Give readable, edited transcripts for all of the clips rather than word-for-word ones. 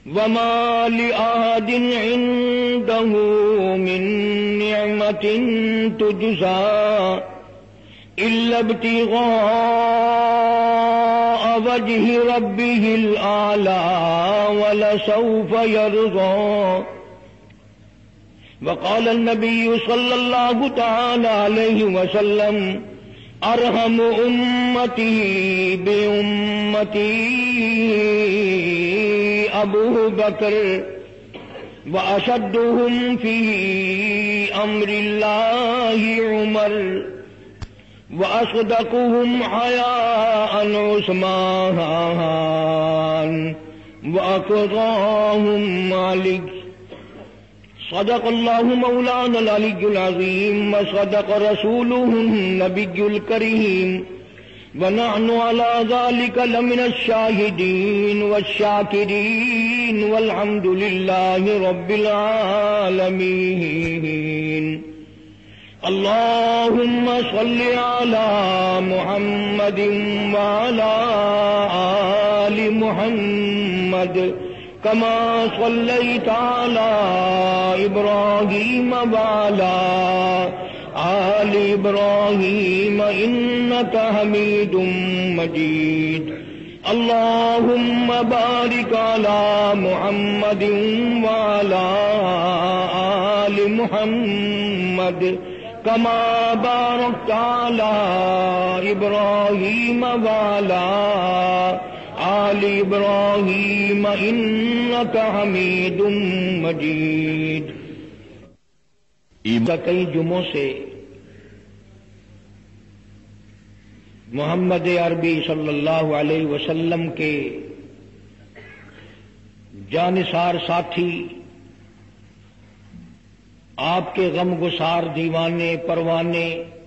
وما لأحد عنده من نعمة تجزى إلا ابتغاء وجه ربه الأعلى ولسوف يرضى. وقال النبي صلى الله تعالى عليه وسلم ارحم امتی بامتی ابو بکر واشدهم فی امر اللہ عمر واصدقهم حیاء عثمان واقضاهم مالک. صدق اللہ مولانا العلی العظیم وصدق رسولہ النبی الکریم ونحن على ذلك لمن الشاہدین والشاکرین والحمد للہ رب العالمین. اللہم صل علی محمد وعلی آل محمد كما صليت على إبراهيم وعلى آل إبراهيم إنك حميد مجيد. اللهم بارك على محمد وعلى آل محمد كما باركت على إبراهيم وعلى آل ابراہیم انک حمید مجید. کئی جمعوں سے محمد عربی صلی اللہ علیہ وسلم کے جانثار ساتھی، آپ کے غم گسار دیوانے پروانے،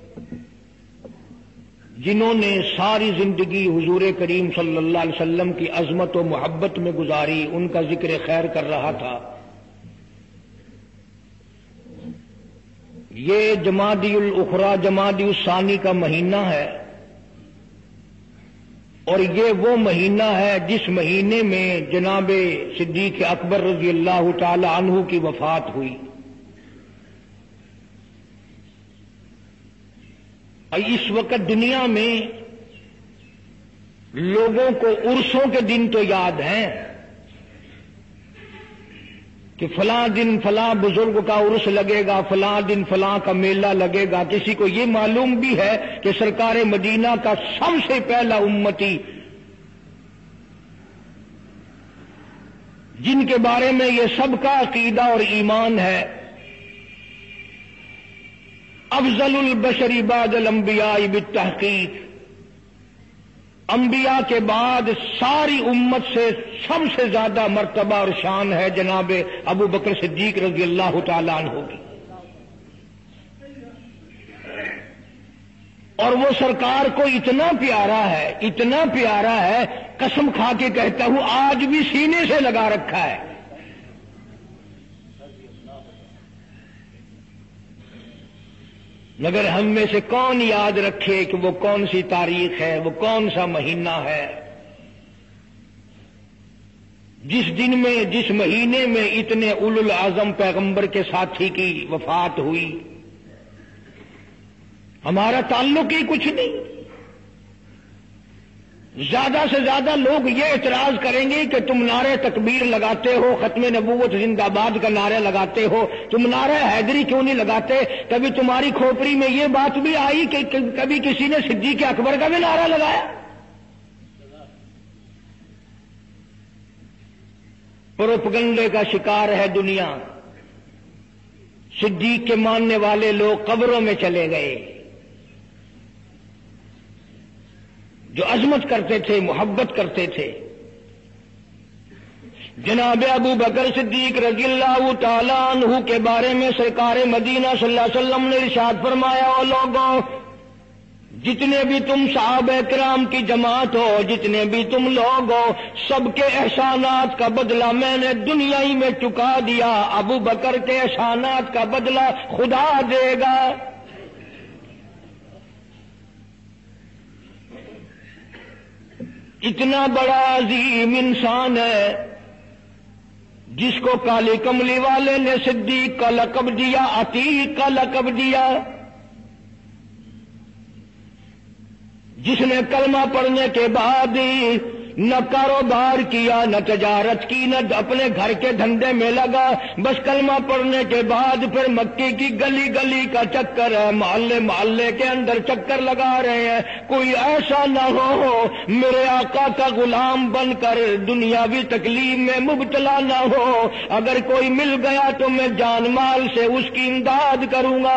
جنہوں نے ساری زندگی حضور کریم صلی اللہ علیہ وسلم کی عظمت و محبت میں گزاری، ان کا ذکر خیر کر رہا تھا. یہ جمادی الاخری جمادی الثانی کا مہینہ ہے، اور یہ وہ مہینہ ہے جس مہینے میں جناب صدیق اکبر رضی اللہ تعالی عنہ کی وفات ہوئی. اس وقت دنیا میں لوگوں کو عرسوں کے دن تو یاد ہیں کہ فلاں دن فلاں بزرگ کا عرس لگے گا، فلاں دن فلاں کا میلہ لگے گا. کسی کو یہ معلوم بھی ہے کہ سرکار مدینہ کا سب سے پہلا امتی، جن کے بارے میں یہ سب کا عقیدہ اور ایمان ہے، افضل البشر بعد الانبیاء بالتحقیق، انبیاء کے بعد ساری امت سے سب سے زیادہ مرتبہ اور شان ہے جناب ابو بکر صدیق رضی اللہ تعالیٰ عنہ کی. اور وہ سرکار کو اتنا پیارا ہے قسم کھا کے کہتا ہوں آج بھی سینے سے لگا رکھا ہے. مگر ہم میں سے کون یاد رکھے کہ وہ کون سی تاریخ ہے، وہ کون سا مہینہ ہے جس دن میں، جس مہینے میں اتنے اولو العزم پیغمبر کے ساتھی کی وفات ہوئی. ہمارا تعلق ہی کچھ نہیں. زیادہ سے زیادہ لوگ یہ اعتراض کریں گے کہ تم نعرہ تکبیر لگاتے ہو، ختم نبوت زندہ باد کا نعرہ لگاتے ہو، تم نعرہ حیدری کیوں نہیں لگاتے؟ کبھی تمہاری کھوپڑی میں یہ بات بھی آئی کہ کبھی کسی نے صدیق اکبر کا بھی نعرہ لگایا؟ پروپگنڈے کا شکار ہے دنیا. صدیق کے ماننے والے لوگ قبروں میں چلے گئے، جو عظمت کرتے تھے، محبت کرتے تھے. جناب ابو بکر صدیق رضی اللہ تعالیٰ عنہ کے بارے میں سرکار مدینہ صلی اللہ علیہ وسلم نے ارشاد فرمایا، او لوگوں، جتنے بھی تم صحابہ کرام کی جماعت ہو، جتنے بھی تم لوگ ہو، سب کے احسانات کا بدلہ میں نے دنیا ہی میں چکا دیا. ابو بکر کے احسانات کا بدلہ خدا دے گا. اتنا بڑا عظیم انسان ہے جس کو کالی کملی والے نے صدیق کا لقب دیا، عتیق کا لقب دیا، جس نے کلمہ پڑھنے کے بعد نہ کاروبار کیا، نہ تجارت کی، نہ اپنے گھر کے دھندے میں لگا، بس کلمہ پڑھنے کے بعد پھر مکے کی گلی گلی کا چکر ہے، محلے محلے کے اندر چکر لگا رہے ہیں۔ کوئی ایسا نہ ہو میرے آقا کا غلام بن کر دنیاوی تکلیف میں مبتلا نہ ہو، اگر کوئی مل گیا تو میں جان مال سے اس کی امداد کروں گا۔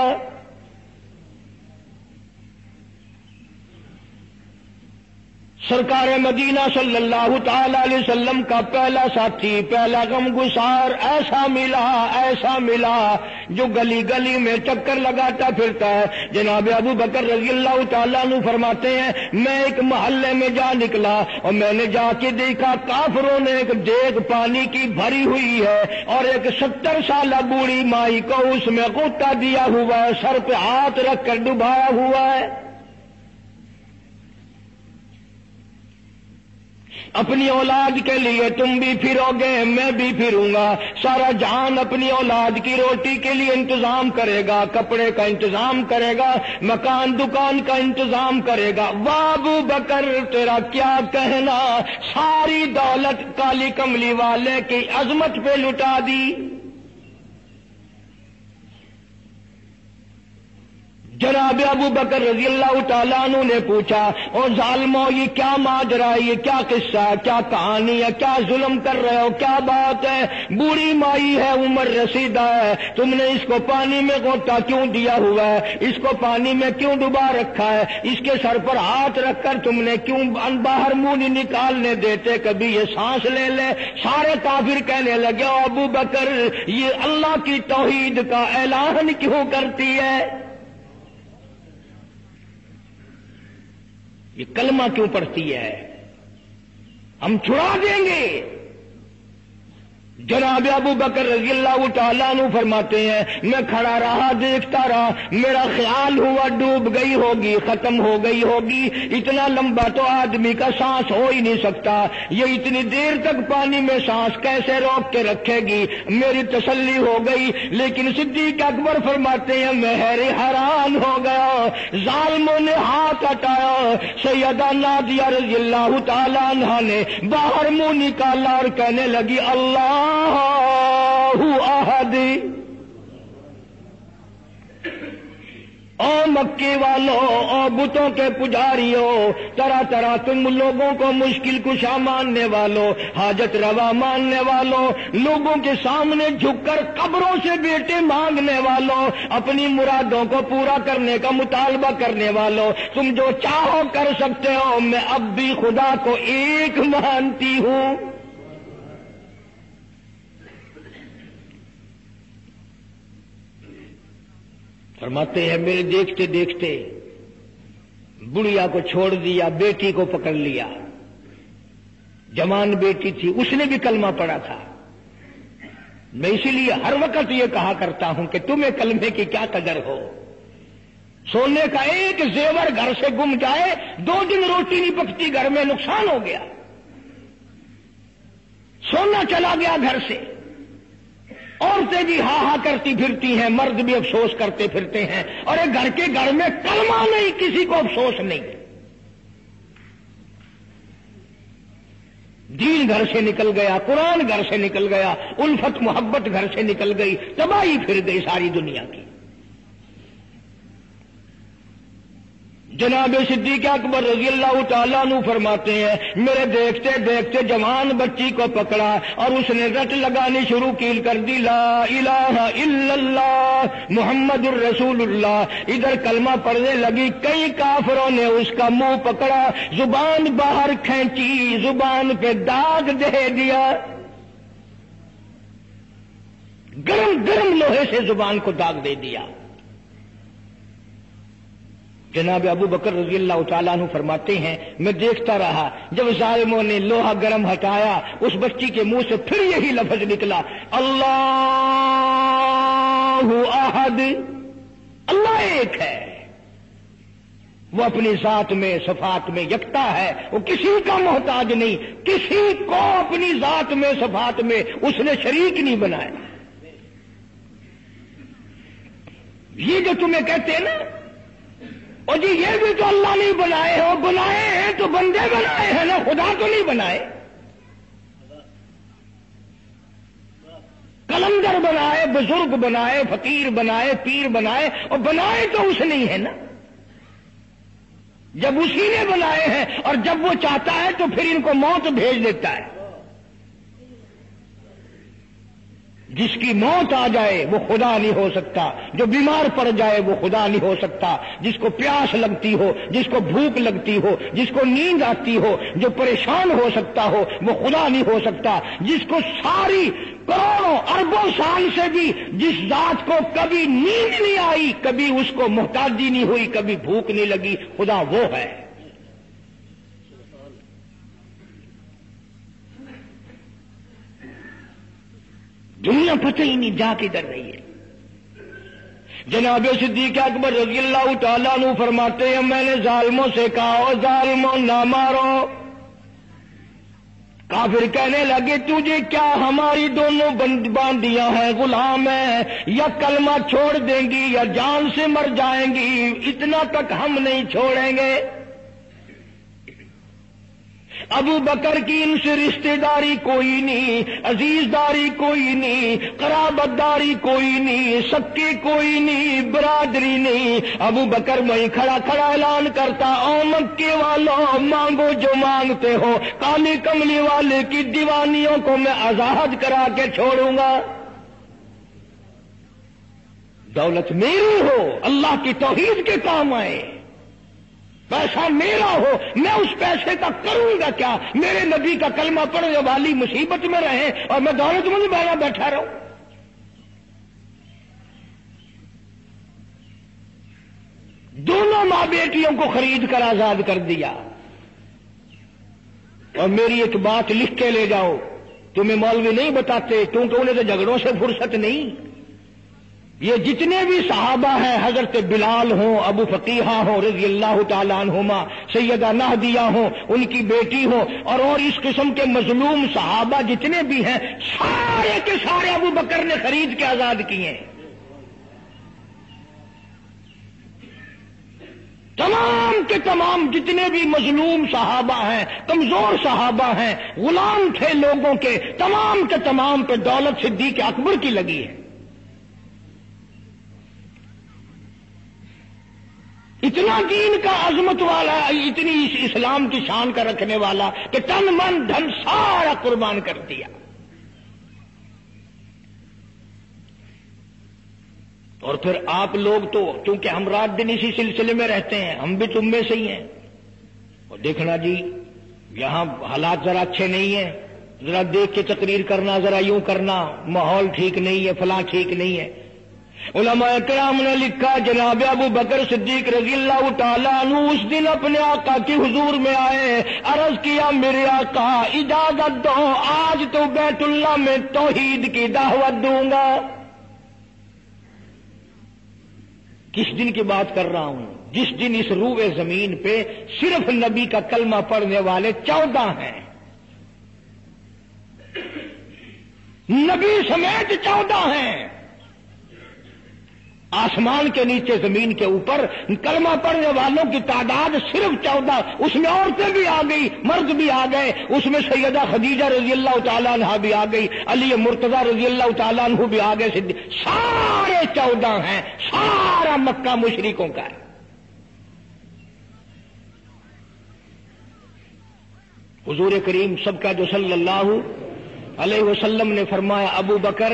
سرکار مدینہ صلی اللہ تعالی علیہ وسلم کا پہلا ساتھی، پہلا غمگسار ایسا ملا جو گلی گلی میں چکر لگاتا پھرتا ہے۔ جناب ابو بکر رضی اللہ تعالیٰ عنہ فرماتے ہیں میں ایک محلے میں جا نکلا اور میں نے جا کے دیکھا کافروں نے ایک دیگ پانی کی بھری ہوئی ہے اور ایک 70 سالہ بوڑھی مائی کو اس میں غوطہ دیا ہوا ہے، سر پہ ہاتھ رکھ کر ڈبایا ہوا ہے۔ اپنی اولاد کے لیے تم بھی پھرو گے، میں بھی پھروں گا۔ سارا جہان اپنی اولاد کی روٹی کے لیے انتظام کرے گا، کپڑے کا انتظام کرے گا، مکان دکان کا انتظام کرے گا۔ واہ ابو بکر تیرا کیا کہنا، ساری دولت کالی کملی والے کی عظمت پہ لٹا دی۔ جناب ابو بکر رضی اللہ تعالیٰ عنہ نے پوچھا اور ظالمو یہ کیا ماجرا ہے، یہ کیا قصہ ہے، کیا کہانی ہے، کیا ظلم کر رہے ہو، کیا بات ہے؟ بوڑھی مائی ہے، عمر رسیدہ ہے، تم نے اس کو پانی میں غوطہ کیوں دیا ہوا ہے، اس کو پانی میں کیوں ڈبا رکھا ہے، اس کے سر پر ہاتھ رکھ کر تم نے کیوں باہر منہ نہیں نکالنے دیتے، کبھی یہ سانس لے لے۔ سارے کافر کہنے لگے ابو بکر یہ اللہ کی توحید کا اعلان کیوں کرتی ہے، یہ کلمہ کیوں پڑھتی ہے، ہم چھڑا دیں گے۔ جناب ابو بکر رضی اللہ تعالیٰ عنہ فرماتے ہیں میں کھڑا رہا، دیکھتا رہا، میرا خیال ہوا ڈوب گئی ہوگی، ختم ہو گئی ہوگی، اتنا لمبا تو آدمی کا سانس ہو ہی نہیں سکتا، یہ اتنی دیر تک پانی میں سانس کیسے روک کے رکھے گی، میری تسلی ہو گئی۔ لیکن صدیق اکبر فرماتے ہیں میں حیران ہو گیا، ظالموں نے ہاتھ ہٹایا، سیدہ نادیہ رضی اللہ تعالیٰ عنہا نے باہر منہ نکالا اور کہنے لگی اللہ احد۔ او مکی والوں، او بتوں کے پجاریوں، طرح طرح تم لوگوں کو مشکل کشا ماننے والوں، حاجت روا ماننے والوں، لوگوں کے سامنے جھک کر قبروں سے بیٹے مانگنے والوں، اپنی مرادوں کو پورا کرنے کا مطالبہ کرنے والوں، تم جو چاہو کر سکتے ہو، میں اب بھی خدا کو ایک مانتی ہوں۔ فرماتے ہیں میرے دیکھتے دیکھتے بڑھیا کو چھوڑ دیا، بیٹی کو پکڑ لیا، جوان بیٹی تھی، اس نے بھی کلمہ پڑھا تھا۔ میں اسی لیے ہر وقت یہ کہا کرتا ہوں کہ تمہیں کلمے کی کیا قدر ہو، سونے کا ایک زیور گھر سے گم جائے، 2 دن روٹی نہیں پکتی گھر میں، نقصان ہو گیا، سونا چلا گیا گھر سے، عورتیں بھی ہاں ہاں کرتی پھرتی ہیں، مرد بھی افسوس کرتے پھرتے ہیں، اور ایک گھر میں کلمہ نہیں، کسی کو افسوس نہیں۔ دین گھر سے نکل گیا، قرآن گھر سے نکل گیا، الفت محبت گھر سے نکل گئی، تباہی پھر گئی ساری دنیا کی۔ جناب صدیق اکبر رضی اللہ تعالیٰ عنہ فرماتے ہیں میرے دیکھتے دیکھتے جوان بچی کو پکڑا اور اس نے رٹ لگانی شروع کی کر دی، لا الہ الا اللہ محمد الرسول اللہ۔ ادھر کلمہ پڑھنے لگی، کئی کافروں نے اس کا منہ پکڑا، زبان باہر کھینچی، زبان پہ داغ دے دیا، گرم گرم لوہے سے زبان کو داغ دے دیا۔ جناب ابو بکر رضی اللہ تعالیٰ عنہ فرماتے ہیں میں دیکھتا رہا، جب ظالموں نے لوہا گرم ہٹایا، اس بچی کے منہ سے پھر یہی لفظ نکلا، اللہ احد، اللہ ایک ہے۔ وہ اپنی ذات میں صفات میں یکتا ہے، وہ کسی کا محتاج نہیں، کسی کو اپنی ذات میں صفات میں اس نے شریک نہیں بنایا۔ یہ جو تمہیں کہتے ہیں نا، اور جی یہ بھی تو اللہ نہیں بنائے ہو، بنائے ہیں تو بندے بنائے ہیں نا، خدا تو نہیں بنائے۔ کلندر بنائے، بزرگ بنائے، فقیر بنائے، پیر بنائے، اور بنائے تو اس نہیں ہے نا۔ جب اسی نے بنائے ہیں اور جب وہ چاہتا ہے تو پھر ان کو موت بھیج دیتا ہے۔ جس کی موت آ جائے وہ خدا نہیں ہو سکتا، جو بیمار پڑ جائے وہ خدا نہیں ہو سکتا، جس کو پیاس لگتی ہو، جس کو بھوک لگتی ہو، جس کو نیند آتی ہو، جو پریشان ہو سکتا ہو وہ خدا نہیں ہو سکتا۔ جس کو ساری کروڑوں اربوں سال سے بھی جس ذات کو کبھی نیند نہیں آئی، کبھی اس کو محتاجی نہیں ہوئی، کبھی بھوک نہیں لگی، خدا وہ ہے۔ دنیا پتہ ہی نہیں جا کدھر رہی ہے۔ جناب صدیق اکبر رضی اللہ تعالیٰ عنہ فرماتے ہیں، میں نے ظالموں سے کہا، او ظالموں نہ مارو۔ کافر کہنے لگے، تجھے کیا ہماری دونوں باندیاں ہیں، غلام ہیں، یا کلمہ چھوڑ دیں گی یا جان سے مر جائیں گی، اتنا تک ہم نہیں چھوڑیں گے۔ ابو بکر کی ان سے رشتہ داری کوئی نہیں، عزیز داری کوئی نہیں، قرابت داری کوئی نہیں، سکے کوئی نہیں، برادری نہیں۔ ابو بکر وہیں کھڑا کھڑا اعلان کرتا، او مکے والوں، مانگو جو مانگتے ہو، کالی کملی والے کی دیوانیوں کو میں آزاد کرا کے چھوڑوں گا۔ دولت میری ہو، اللہ کی توحید کے کام آئے، پیسہ میرا ہو، میں اس پیسے کا کروں گا کیا؟ میرے نبی کا کلمہ پڑھنے والی مصیبت میں رہے اور میں دولت مند بنا بیٹھا رہوں۔ دونوں ماں بیٹیوں کو خرید کر آزاد کر دیا۔ اور میری ایک بات لکھ کے لے جاؤ، تمہیں مولوی نہیں بتاتے کیونکہ انہیں تو جھگڑوں سے فرصت نہیں۔ یہ جتنے بھی صحابہ ہیں، حضرت بلال ہوں، ابو فقیحہ ہوں رضی اللہ تعالیٰ عنہما، سیدہ نہدیہ ہوں، ان کی بیٹی ہوں، اور اس قسم کے مظلوم صحابہ جتنے بھی ہیں، سارے کے سارے ابو بکر نے خرید کے آزاد کیے ہیں۔ تمام کے تمام جتنے بھی مظلوم صحابہ ہیں، کمزور صحابہ ہیں، غلام تھے لوگوں کے، تمام کے تمام پہ دولت صدیق اکبر کی لگی ہے۔ اتنا دین کا عظمت والا، اتنی اس اسلام کی شان کا رکھنے والا کہ تن من دھن سارا قربان کر دیا۔ اور پھر آپ لوگ تو چونکہ ہم رات دن اسی سلسلے میں رہتے ہیں، ہم بھی تم میں سے ہی ہیں۔ اور دیکھنا جی یہاں حالات ذرا اچھے نہیں ہیں، ذرا دیکھ کے تقریر کرنا، ذرا یوں کرنا، ماحول ٹھیک نہیں ہے، فلاں ٹھیک نہیں ہے۔ علماء کرام نے لکھا، جناب ابو بکر صدیق رضی اللہ تعالیٰ عنہ اس دن اپنے آقا کے حضور میں آئے، عرض کیا، میرے آقا اجازت دو، آج تو بیت اللہ میں توحید کی دعوت دوں گا۔ کس دن کی بات کر رہا ہوں؟ جس دن اس روئے زمین پہ صرف نبی کا کلمہ پڑھنے والے 14 ہیں، نبی سمیت 14 ہیں۔ آسمان کے نیچے زمین کے اوپر کلمہ پڑھنے والوں کی تعداد صرف 14، اس میں عورتیں بھی آ گئی، مرد بھی آ گئے، اس میں سیدہ خدیجہ رضی اللہ تعالیٰ عنہ بھی آ گئی، علی مرتضیٰ رضی اللہ تعالیٰ عنہ بھی آ گئے، سارے 14 ہیں، سارا مکہ مشرکوں کا ہے۔ حضور کریم سب کا جو صلی اللہ علیہ وسلم نے فرمایا، ابو بکر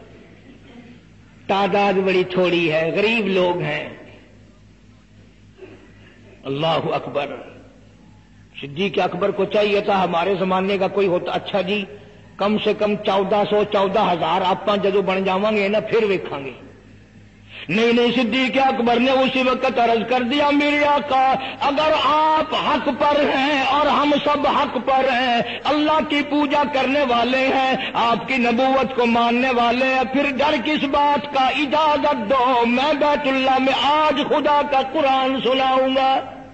تعداد بڑی تھوڑی ہے، غریب لوگ ہیں۔ اللہ اکبر۔ صدیق اکبر کو چاہیے تھا ہمارے زمانے کا کوئی ہوتا، اچھا جی کم سے کم 1400 14,000 آپ جدو بن جاؤں گے نا پھر ویکھاں گے۔ نہیں، صدیق اکبر نے اسی وقت عرض کر دیا، میرے آقا اگر آپ حق پر ہیں اور ہم سب حق پر ہیں، اللہ کی پوجا کرنے والے ہیں، آپ کی نبوت کو ماننے والے ہیں، پھر ڈر کس بات کا؟ اجازت دو، میں بیت اللہ میں آج خدا کا قرآن سناؤں گا۔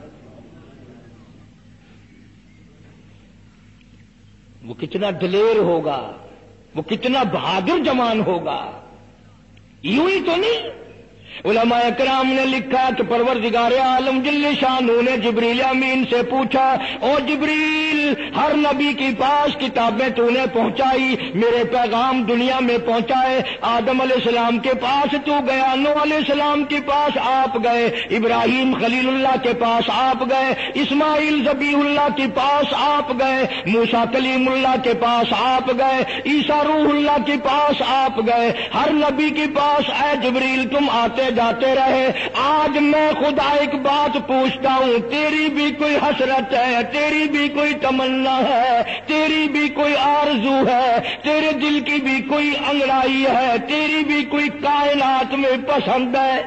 وہ کتنا دلیر ہوگا، وہ کتنا بہادر جوان ہوگا. یوں ہی تو نہیں. علماء کرام نے لکھا کہ پروردگار عالم جل شانہ نے جبریل امین سے پوچھا، او جبریل، ہر نبی کے پاس کتابیں تو نے پہنچائی، میرے پیغام دنیا میں پہنچائے. آدم علیہ السلام کے پاس تو گیا، نوح علیہ السلام کے پاس آپ گئے، ابراہیم خلیل اللہ کے پاس آپ گئے، اسماعیل ذبیح اللہ کے پاس آپ گئے، موسیٰ کلیم اللہ کے پاس آپ گئے، عیسیٰ روح اللہ کے پاس آپ گئے. ہر نبی کے پاس اے جبریل تم آتے جاتے رہے. آج میں خدا ایک بات پوچھتا ہوں، تیری بھی کوئی حسرت ہے، تیری بھی کوئی تمنا ہے، تیری بھی کوئی آرزو ہے، تیرے دل کی بھی کوئی انگڑائی ہے، تیری بھی کوئی کائنات میں پسند ہے؟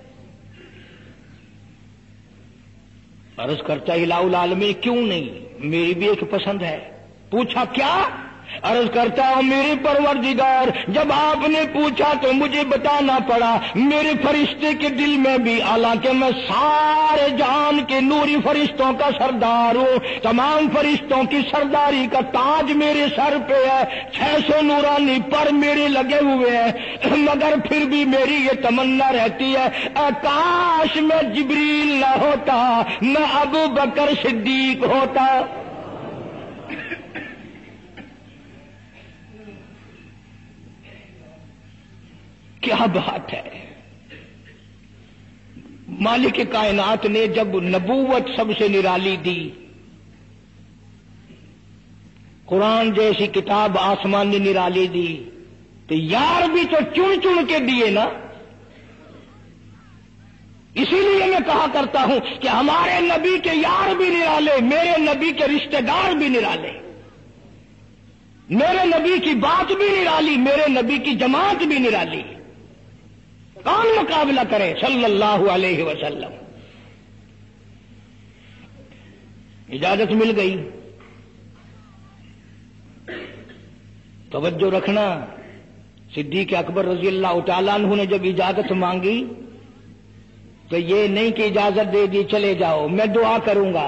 عرض کرتا الہ العالمین کیوں نہیں، میری بھی ایک پسند ہے. پوچھا کیا؟ عرض کرتا ہوں میرے پروردگار، جب آپ نے پوچھا تو مجھے بتانا پڑا، میرے فرشتے کے دل میں بھی، حالانکہ میں سارے جہان کے نوری فرشتوں کا سردار ہوں، تمام فرشتوں کی سرداری کا تاج میرے سر پہ ہے، 600 نورانی پر میرے لگے ہوئے ہیں، مگر پھر بھی میری یہ تمنا رہتی ہے، کاش میں جبریل نہ ہوتا، میں ابو بکر صدیق ہوتا. کیا بات ہے. مالک کائنات نے جب نبوت سب سے نرالی دی، قرآن جیسی کتاب آسمان نے نرالی دی، تو یار بھی تو چن چن کے دیے نا. اسی لیے میں کہا کرتا ہوں کہ ہمارے نبی کے یار بھی نرالے، میرے نبی کے رشتہ دار بھی نرالے، میرے نبی کی بات بھی نرالی، میرے نبی کی جماعت بھی نرالی. کون مقابلہ کرے صلی اللہ علیہ وسلم. اجازت مل گئی. توجہ رکھنا، صدیق اکبر رضی اللہ تعالیٰ عنہ نے جب اجازت مانگی تو یہ نہیں کہ اجازت دے دی چلے جاؤ میں دعا کروں گا،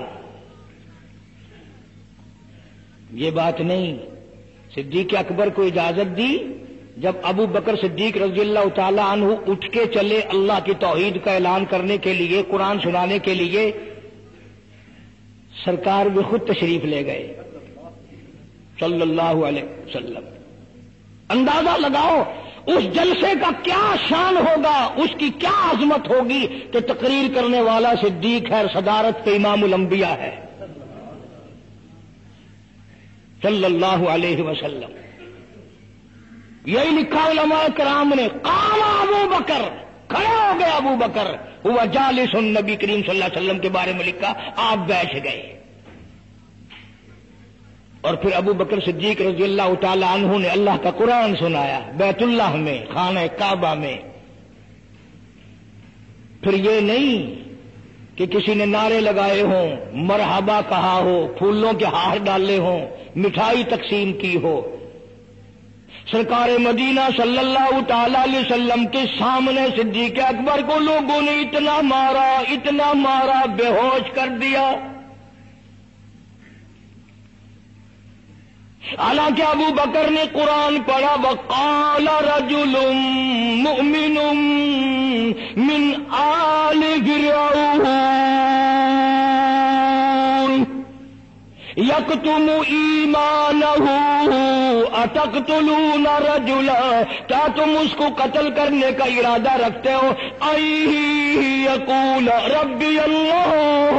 یہ بات نہیں. صدیق اکبر کو اجازت دی. جب ابو بکر صدیق رضی اللہ تعالی عنہ اٹھ کے چلے اللہ کی توحید کا اعلان کرنے کے لیے، قرآن سنانے کے لیے، سرکار بھی خود تشریف لے گئے صلی اللہ علیہ وسلم. اندازہ لگاؤ اس جلسے کا کیا شان ہوگا، اس کی کیا عظمت ہوگی کہ تقریر کرنے والا صدیق ہے، صدارت کے امام الانبیاء ہے صلی اللہ علیہ وسلم. یہی لکھا علماء کرام نے، قام ابو بکر، کھڑے ہو گئے ابو بکر، ہوا جالس، نبی کریم صلی اللہ علیہ وسلم کے بارے میں لکھا آپ بیٹھ گئے. اور پھر ابو بکر صدیق رضی اللہ تعالی عنہ نے اللہ کا قرآن سنایا بیت اللہ میں، خانہ کعبہ میں. پھر یہ نہیں کہ کسی نے نعرے لگائے ہوں، مرحبا کہا ہو، پھولوں کے ہار ڈالے ہوں، مٹھائی تقسیم کی ہو. سرکار مدینہ صلی اللہ تعالی علیہ وسلم کے سامنے صدیق اکبر کو لوگوں نے اتنا مارا، بے ہوش کر دیا. حالانکہ ابو بکر نے قرآن پڑھا، وقال رجل مؤمن من آل فرعون یکتم ایمانہ اتقتلون رجلا، کیا تم اس کو قتل کرنے کا ارادہ رکھتے ہو؟ یقول ربی اللہ،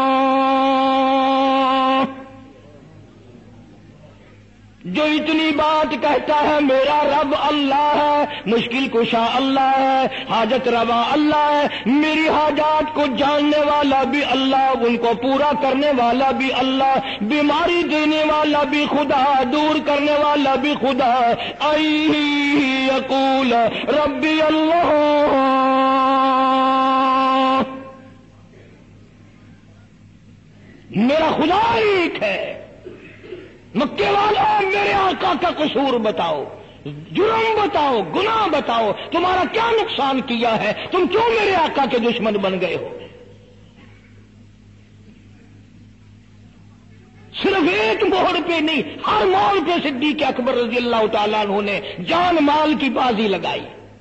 جو اتنی بات کہتا ہے میرا رب اللہ ہے، مشکل کشا اللہ ہے، حاجت روا اللہ ہے، میری حاجات کو جاننے والا بھی اللہ، ان کو پورا کرنے والا بھی اللہ، بیماری دینے والا بھی خدا، دور کرنے والا بھی خدا. یقول ربی اللہ، میرا خدا ایک ہے. مکے والوں میرے آقا کا قصور بتاؤ، جرم بتاؤ، گناہ بتاؤ، تمہارا کیا نقصان کیا ہے، تم کیوں میرے آقا کے دشمن بن گئے ہو؟ صرف ایک موڑ پہ نہیں، ہر موڑ پہ صدیق اکبر رضی اللہ تعالیٰ عنہ نے جان مال کی بازی لگائی.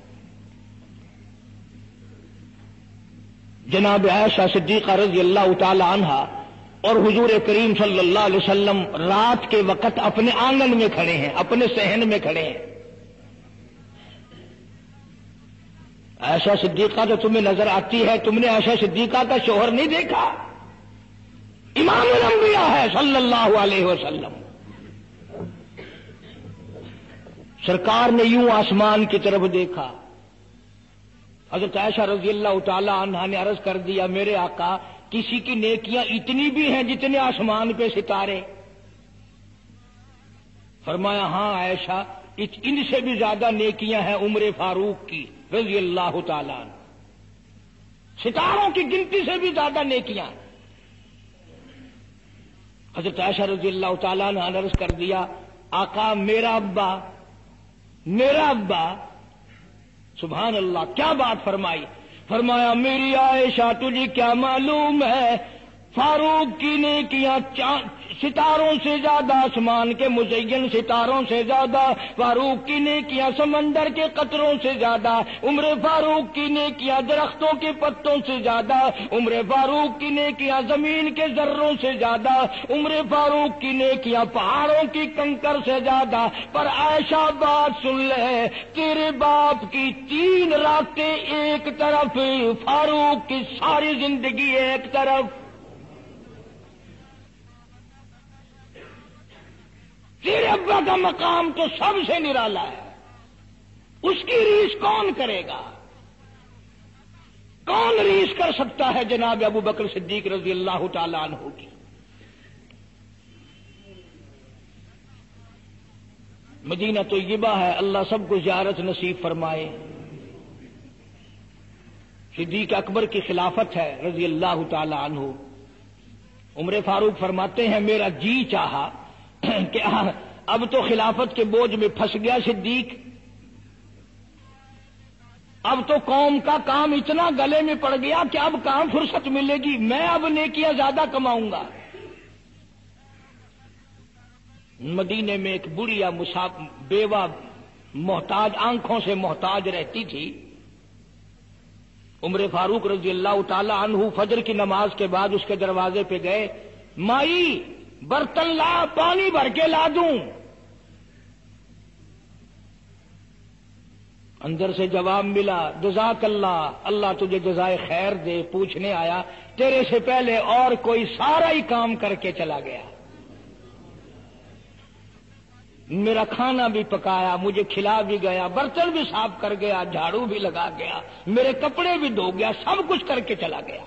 جناب عائشہ صدیقہ رضی اللہ تعالیٰ عنہا اور حضور کریم صلی اللہ علیہ وسلم رات کے وقت اپنے آنگن میں کھڑے ہیں، اپنے صحن میں کھڑے ہیں. عائشہ صدیقہ تو تمہیں نظر آتی ہے، تم نے عائشہ صدیقہ کا شوہر نہیں دیکھا؟ امام الانبیاء ہے صلی اللہ علیہ وسلم. سرکار نے یوں آسمان کی طرف دیکھا. حضرت عائشہ رضی اللہ تعالی عنہا نے عرض کر دیا، میرے آقا کسی کی نیکیاں اتنی بھی ہیں جتنے آسمان پہ ستارے؟ فرمایا ہاں عائشہ، ان سے بھی زیادہ نیکیاں ہیں عمر فاروق کی رضی اللہ تعالیٰ عنہ. ستاروں کی گنتی سے بھی زیادہ نیکیاں. حضرت عائشہ رضی اللہ تعالیٰ عنہ نے عرض کر دیا، آقا میرا ابا. سبحان اللہ، کیا بات فرمائی. فرمایا میری عائشہ تجھے کیا معلوم ہے، فاروق کی نیکیاں ستاروں سے زیادہ، آسمان کے مزین ستاروں سے زیادہ، فاروق کی نیکیاں سمندر کے قطروں سے زیادہ، عمر فاروق کی نیکیاں درختوں کے پتوں سے زیادہ، عمر فاروق کی نیکیاں زمین کے ذروں سے زیادہ، عمر فاروق کی نیکیاں پہاڑوں کی کنکر سے زیادہ. پر عائشہ بات سن لے، تیرے باپ کی 3 راتیں ایک طرف، فاروق کی ساری زندگی ایک طرف. تیرے ابا کا مقام تو سب سے نرالا ہے، اس کی ریس کون کرے گا؟ کون ریس کر سکتا ہے جناب ابو بکر صدیق رضی اللہ تعالی عنہ کی؟ مدینہ طیبہ ہے، اللہ سب کو زیارت نصیب فرمائے. صدیق اکبر کی خلافت ہے رضی اللہ تعالی عنہ. عمر فاروق فرماتے ہیں میرا جی چاہا کہ اب تو خلافت کے بوجھ میں پھنس گیا صدیق، اب تو قوم کا کام اتنا گلے میں پڑ گیا کہ اب کہاں فرصت ملے گی، میں اب نیکیاں زیادہ کماؤں گا. مدینے میں ایک بڑھیا بیوہ محتاج، آنکھوں سے محتاج رہتی تھی. عمر فاروق رضی اللہ تعالی عنہ فجر کی نماز کے بعد اس کے دروازے پہ گئے، مائی برتن لا، پانی بھر کے لا دوں. اندر سے جواب ملا، جزاک اللہ، اللہ تجھے جزائے خیر دے. پوچھنے آیا تیرے سے پہلے اور کوئی سارا ہی کام کر کے چلا گیا، میرا کھانا بھی پکایا، مجھے کھلا بھی گیا، برتن بھی صاف کر گیا، جھاڑو بھی لگا گیا، میرے کپڑے بھی دھو گیا، سب کچھ کر کے چلا گیا.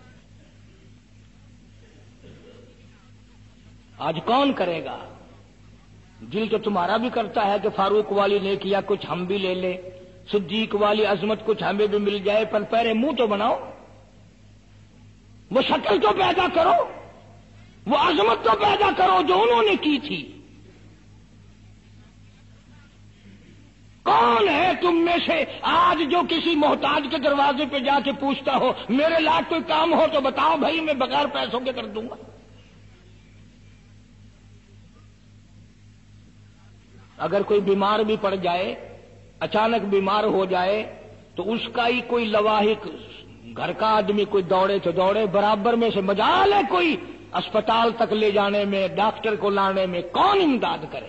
آج کون کرے گا؟ دل تو تمہارا بھی کرتا ہے کہ فاروق والی نے کیا کچھ ہم بھی لے لیں، صدیق والی عظمت کچھ ہمیں بھی مل جائے، پر پہلے منہ تو بناؤ، وہ شکل تو پیدا کرو، وہ عظمت تو پیدا کرو جو انہوں نے کی تھی. کون ہے تم میں سے آج جو کسی محتاج کے دروازے پہ جا کے پوچھتا ہو میرے لاکھ کوئی کام ہو تو بتاؤ بھائی، میں بغیر پیسوں کے کر دوں گا؟ اگر کوئی بیمار بھی پڑ جائے، اچانک بیمار ہو جائے، تو اس کا ہی کوئی لواحق گھر کا آدمی کوئی دوڑے تو دوڑے، برابر میں سے مجال ہے کوئی اسپتال تک لے جانے میں، ڈاکٹر کو لانے میں، کون امداد کرے؟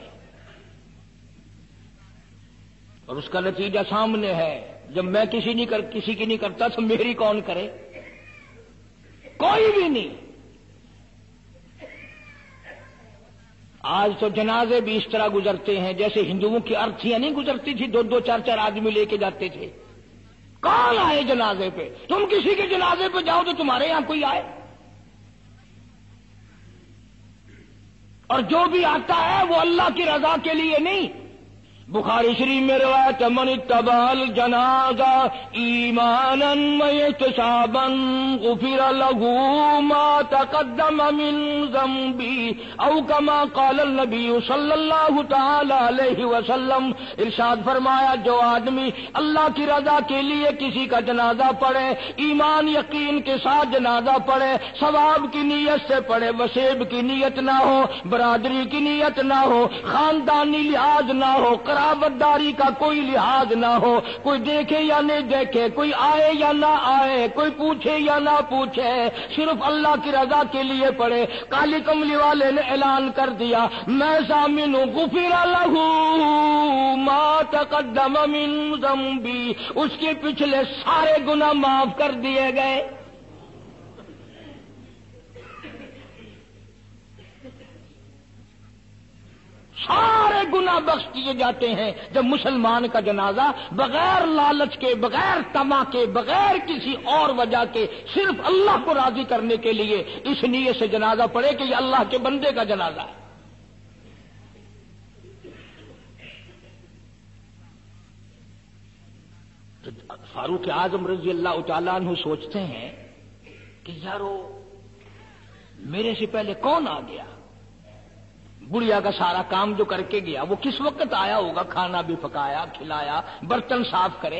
اور اس کا نتیجہ سامنے ہے، جب میں کسی کی نہیں کرتا تو میری کون کرے؟ کوئی بھی نہیں. آج تو جنازے بھی اس طرح گزرتے ہیں جیسے ہندوؤں کی ارتھیاں نہیں گزرتی تھی، 2-2 4-4 آدمی لے کے جاتے تھے. کون آئے جنازے پہ؟ تم کسی کے جنازے پہ جاؤ تو تمہارے یہاں کوئی آئے؟ اور جو بھی آتا ہے وہ اللہ کی رضا کے لیے نہیں، بخاری شریف میں روایت من اتبع الجنازہ ایمانا واحتسابا غفر له ما تقدم من ذنبه او كما قال النبی صلی اللہ تعالی علیہ وسلم. ارشاد فرمایا جو آدمی اللہ کی رضا کے لیے کسی کا جنازہ پڑھے، ایمان یقین کے ساتھ جنازہ پڑھے، ثواب کی نیت سے پڑھے، وسیب کی نیت نہ ہو، برادری کی نیت نہ ہو، خاندانی لحاظ نہ ہو، قرابت داری کا کوئی لحاظ نہ ہو، کوئی دیکھے یا نہیں دیکھے، کوئی آئے یا نہ آئے، کوئی پوچھے یا نہ پوچھے، صرف اللہ کی رضا کے لیے پڑھے. کالی کملی والے نے اعلان کر دیا میں ضامن ہوں، غفر لہ ما تقدم من ذنبی، اس کے پچھلے سارے گناہ معاف کر دیے گئے. سارے گناہ بخش دیے جاتے ہیں جب مسلمان کا جنازہ بغیر لالچ کے، بغیر طمع کے، بغیر کسی اور وجہ کے، صرف اللہ کو راضی کرنے کے لیے اس نیت سے جنازہ پڑھے کہ یہ اللہ کے بندے کا جنازہ ہے. تو فاروق اعظم رضی اللہ تعالیٰ عنہ سوچتے ہیں کہ یارو میرے سے پہلے کون آ گیا، بڑھیا کا سارا کام جو کر کے گیا وہ کس وقت آیا ہوگا، کھانا بھی پکایا، کھلایا، برتن صاف کرے.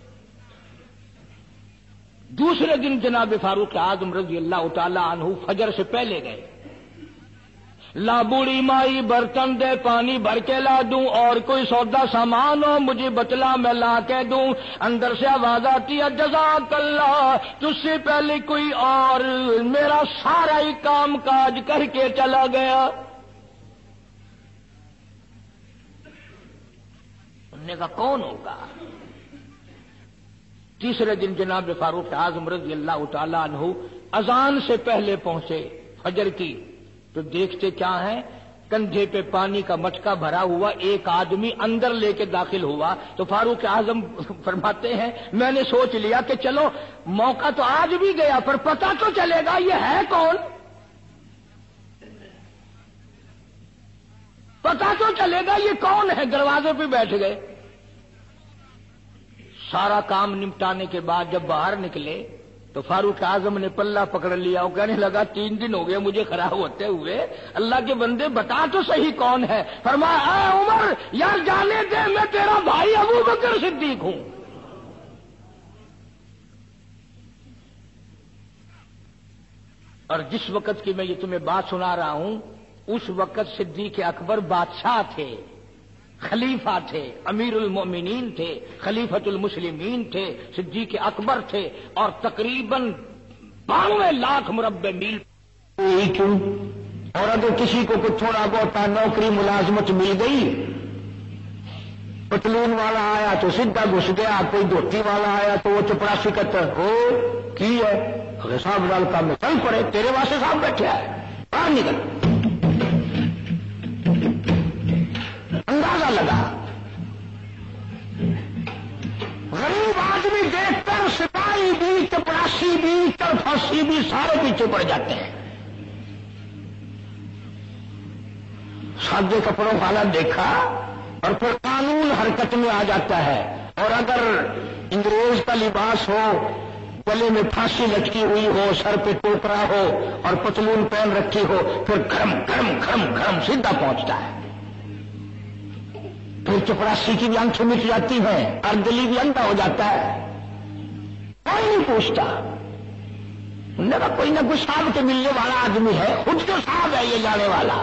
دوسرے دن جناب فاروق اعظم رضی اللہ تعالی عنہ فجر سے پہلے گئے. لا بوڑھی مائی برتن دے پانی بھر کے لا دوں، اور کوئی سودا سامان ہو مجھے بتلا میں لا کے دوں. اندر سے آواز آتی ہے جزاک اللہ، تجھ سے پہلے کوئی اور میرا سارا ہی کام کاج کر کے چلا گیا. نے کہا کون ہوگا؟ تیسرے دن جناب فاروق اعظم رضی اللہ تعالی عنہ اذان سے پہلے پہنچے فجر کی، تو دیکھتے کیا ہے، کندھے پہ پانی کا مٹکا بھرا ہوا ایک آدمی اندر لے کے داخل ہوا. تو فاروق اعظم فرماتے ہیں میں نے سوچ لیا کہ چلو موقع تو آج بھی گیا پر پتہ تو چلے گا یہ ہے کون، پتہ تو چلے گا یہ کون ہے. دروازے پہ بیٹھ گئے. سارا کام نمٹانے کے بعد جب باہر نکلے تو فاروق اعظم نے پلہ پکڑ لیا. وہ کہنے لگا 3 دن ہو گئے مجھے خراب ہوتے ہوئے، اللہ کے بندے بتا تو صحیح کون ہے. فرمایا اے عمر یار جانے دے، میں تیرا بھائی ابو بکر صدیق ہوں. اور جس وقت کی میں یہ تمہیں بات سنا رہا ہوں اس وقت صدیق اکبر بادشاہ تھے، خلیفہ تھے، امیر المومنین تھے، خلیفۃ المسلمین تھے، صدیق اکبر تھے، اور تقریباً 92 لاکھ مربع میل. اور اگر کسی کو کوئی تھوڑا بہت نوکری ملازمت مل گئی، پتلون والا آیا تو سیدھا گھس گیا، کوئی دھوتی والا آیا تو وہ چپڑاسی کرتا ہو کی ہے صاحب لال کام میں چل پڑے، تیرے واسطے صاحب بیٹھے ہے باہر نکل. اندازہ لگا غریب آدمی دیکھ کر سپاہی بھی، چپڑاسی بھی، چرفاسی بھی سارے پیچھے پڑ جاتے ہیں. سادے کپڑوں والا دیکھا اور پھر قانون حرکت میں آ جاتا ہے. اور اگر انگریز کا لباس ہو، گلے میں پھانسی لٹکی ہوئی ہو، سر پہ ٹوکرا ہو اور پتلون پہن رکھی ہو، پھر گھرم گھرم گھرم گھرم سیدھا پہنچتا ہے. پھر چپڑاسی کی بھی آنکھیں مٹ جاتی ہیں اور دلی بھی اندھا ہو جاتا ہے. کوئی نہیں پوچھتا، انہوں نے کہا کوئی نہ کوئی صاحب کے ملنے والا آدمی ہے، خود تو صاحب ہے یہ جانے والا.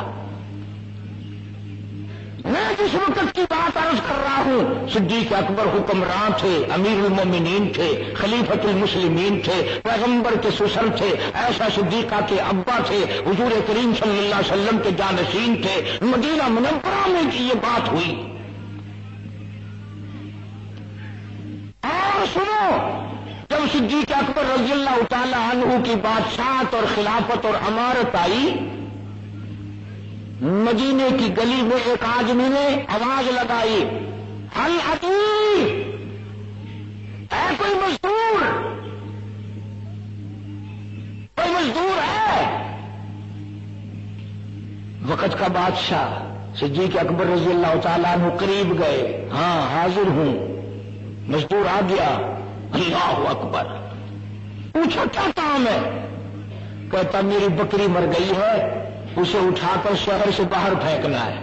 میں جس وقت کی بات عرض کر رہا ہوں صدیق اکبر حکمران تھے، امیر المومنین تھے، خلیفۃ المسلمین تھے، پیغمبر کے سسر تھے، عائشہ صدیقہ کے ابا تھے، حضور کریم صلی اللہ علیہ وسلم کے جانشین تھے. مدینہ منورہ میں یہ بات ہوئی. اور سنو، جب صدیق اکبر رضی اللہ تعالی عنہ کی بادشاہت اور خلافت اور امارت آئی، مدینے کی گلی میں ایک آدمی نے آواز لگائی، ہل عطی، ہے کوئی مزدور؟ کوئی مزدور ہے؟ وقت کا بادشاہ صدیق اکبر رضی اللہ تعالیٰ عنہ قریب گئے، ہاں حاضر ہوں، مزدور آ گیا، اللہ اکبر، پوچھا کیا کام ہے؟ کہتا میری بکری مر گئی ہے، اسے اٹھا کر شہر سے باہر پھینکنا ہے۔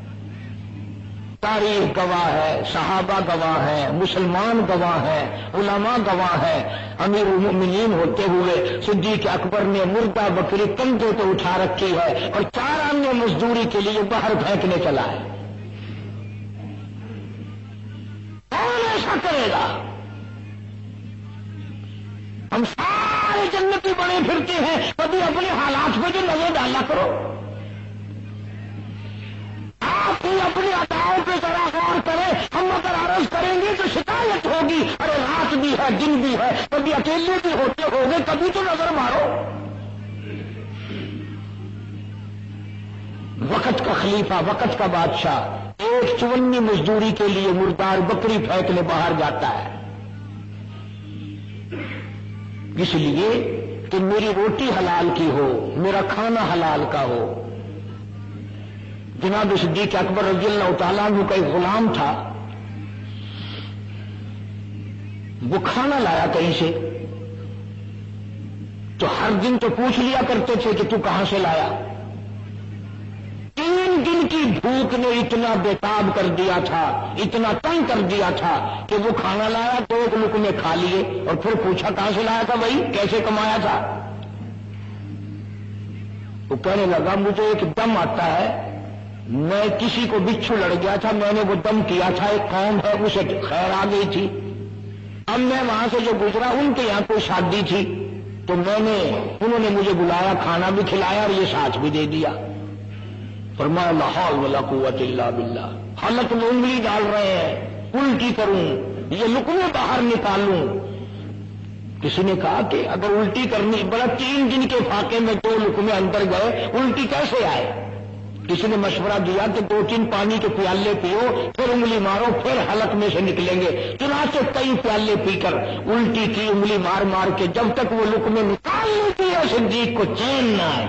تاریخ گواہ ہے، صحابہ گواہ ہیں، مسلمان گواہ ہیں، علماء گواہ ہیں، امیر المؤمنین ہوتے ہوئے صدیق اکبر نے مردہ بکری کندھے پہ اٹھا رکھی ہے اور 4 آنے مزدوری کے لیے باہر پھینکنے چلا ہے۔ کون ایسا کرے گا؟ ہم سارے جنتی بنے پھرتے ہیں، کبھی اپنے حالات پہ جو نظر ڈالا کرو، آپ ہی اپنی اداؤں پہ ذرا غور کریں۔ ہم اگر عرض کریں گے تو شکایت ہوگی، ارے رات بھی ہے دن بھی ہے، کبھی اکیلے بھی ہوتے ہوگے، کبھی تو نظر مارو۔ وقت کا خلیفہ، وقت کا بادشاہ 1 مزدوری کے لیے مردار بکری پھینکنے باہر جاتا ہے، اس لیے کہ میری روٹی حلال کی ہو، میرا کھانا حلال کا ہو۔ جناب صدیق اکبر رضی اللہ تعالیٰ عنہ کا ایک غلام تھا، وہ کھانا لایا کہیں سے، تو ہر دن تو پوچھ لیا کرتے تھے کہ تو کہاں سے لایا۔ 3 دن کی بھوک نے اتنا بےتاب کر دیا تھا، اتنا تنگ کر دیا تھا کہ وہ کھانا لایا تو 1 لقمے کھا لیے اور پھر پوچھا کہاں سے لایا تھا بھائی، کیسے کمایا تھا؟ وہ کہنے لگا مجھے ایک دم آتا ہے، میں کسی کو بچھو لڑ گیا تھا، میں نے وہ دم کیا تھا، ایک قوم ہے اسے خیر آ گئی تھی، اب میں وہاں سے جو گزرا ان کے یہاں کوئی شادی تھی تو انہوں نے مجھے بلایا، کھانا بھی کھلایا اور یہ ساتھ بھی دے دیا۔ فرمایا لا حول ولا قوت الا باللہ، حالت میں انگلی ڈال رہے ہیں، الٹی کروں، یہ لقمے باہر نکالوں۔ کسی نے کہا کہ اگر الٹی کرنی، بڑا 3 دن کے فاقے میں 2 لقمے اندر گئے، الٹی کیسے آئے؟ کسی نے مشورہ دیا کہ 2-3 پانی کے پیالے پیو، پھر انگلی مارو، پھر حلق میں سے نکلیں گے۔ چنانچہ کئی پیالے پی کر الٹی کی، انگلی مار مار کے، جب تک وہ لقمے نکال لیتی ہے صدیق کو چین نہ آئی۔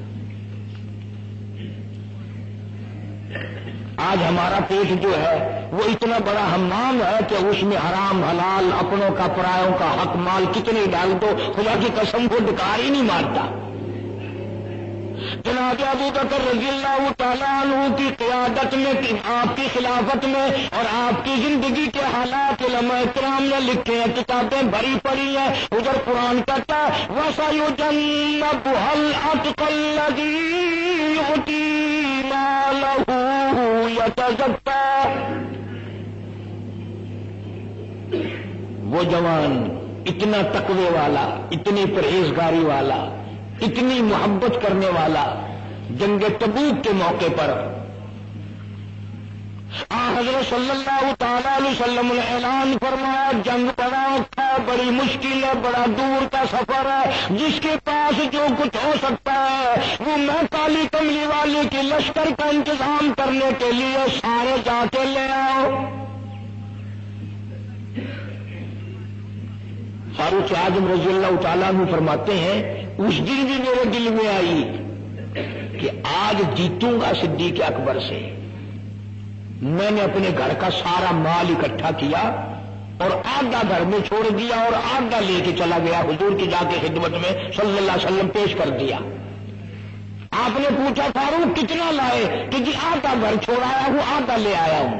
آج ہمارا پیٹ جو ہے وہ اتنا بڑا حمام ہے کہ اس میں حرام حلال، اپنوں کا پرایوں کا حق مال کتنے ڈال دو، خدا کی قسم کو ڈکار ہی نہیں مارتا۔ جناب ابو بکر رضی اللہ تعالیٰ عنہ کی قیادت میں، آپ کی خلافت میں اور آپ کی زندگی کے حالات علماء کرام نے لکھے ہیں، کتابیں بھری پڑی ہیں۔ ادھر قرآن کہتا ہے وَسَيُجَنَّبُهَا الْأَتْقَى الَّذِي يُؤْتِي مَالَهُ يَتَزَكَّىٰ، وہ جوان اتنا تقوی والا، اتنی پرہیزگاری والا، اتنی محبت کرنے والا، جنگ تبوک کے موقع پر حضرت صلی اللہ تعالی علیہ وسلم نے اعلان فرمایا جنگ بڑا اچھا، بڑی مشکل ہے، بڑا دور کا سفر ہے، جس کے پاس جو کچھ ہو سکتا ہے وہ میں کالی کملی والے کی لشکر کا انتظام کرنے کے لیے سارے جا کے لے آؤ۔ فاروق اعظم رضی اللہ تعالیٰ عنہ فرماتے ہیں اس دن بھی میرے دل میں آئی کہ آج جیتوں گا صدیق اکبر سے۔ میں نے اپنے گھر کا سارا مال اکٹھا کیا اور آدھا گھر میں چھوڑ دیا اور آدھا لے کے چلا گیا، حضور کی جا کے خدمت میں صلی اللہ علیہ وسلم پیش کر دیا۔ آپ نے پوچھا فاروق کتنا لائے؟ کہ جی آدھا گھر چھوڑایا ہوں، آدھا لے آیا ہوں۔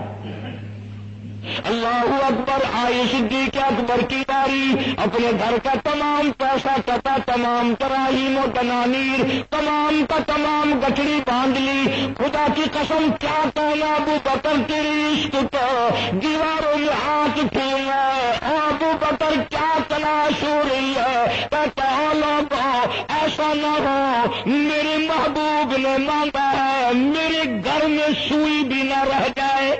اللہ اکبر، آئی صدیق اکبر کی باری، اپنے گھر کا تمام پیسہ ٹکا، تمام تراہیم و دنانیر، تمام کا تمام گٹڑی باندھ لی۔ خدا کی قسم کیا کہنا ابو بکر تیری عشق کا دیواروں میں ہاتھ پھیرنا ہے، ابو بکر کیا تلاش ہو رہی ہے، کہتا ایسا نہ ہو میرے محبوب نے مانگا ہے میرے گھر میں سوئی بھی نہ رہ جائے۔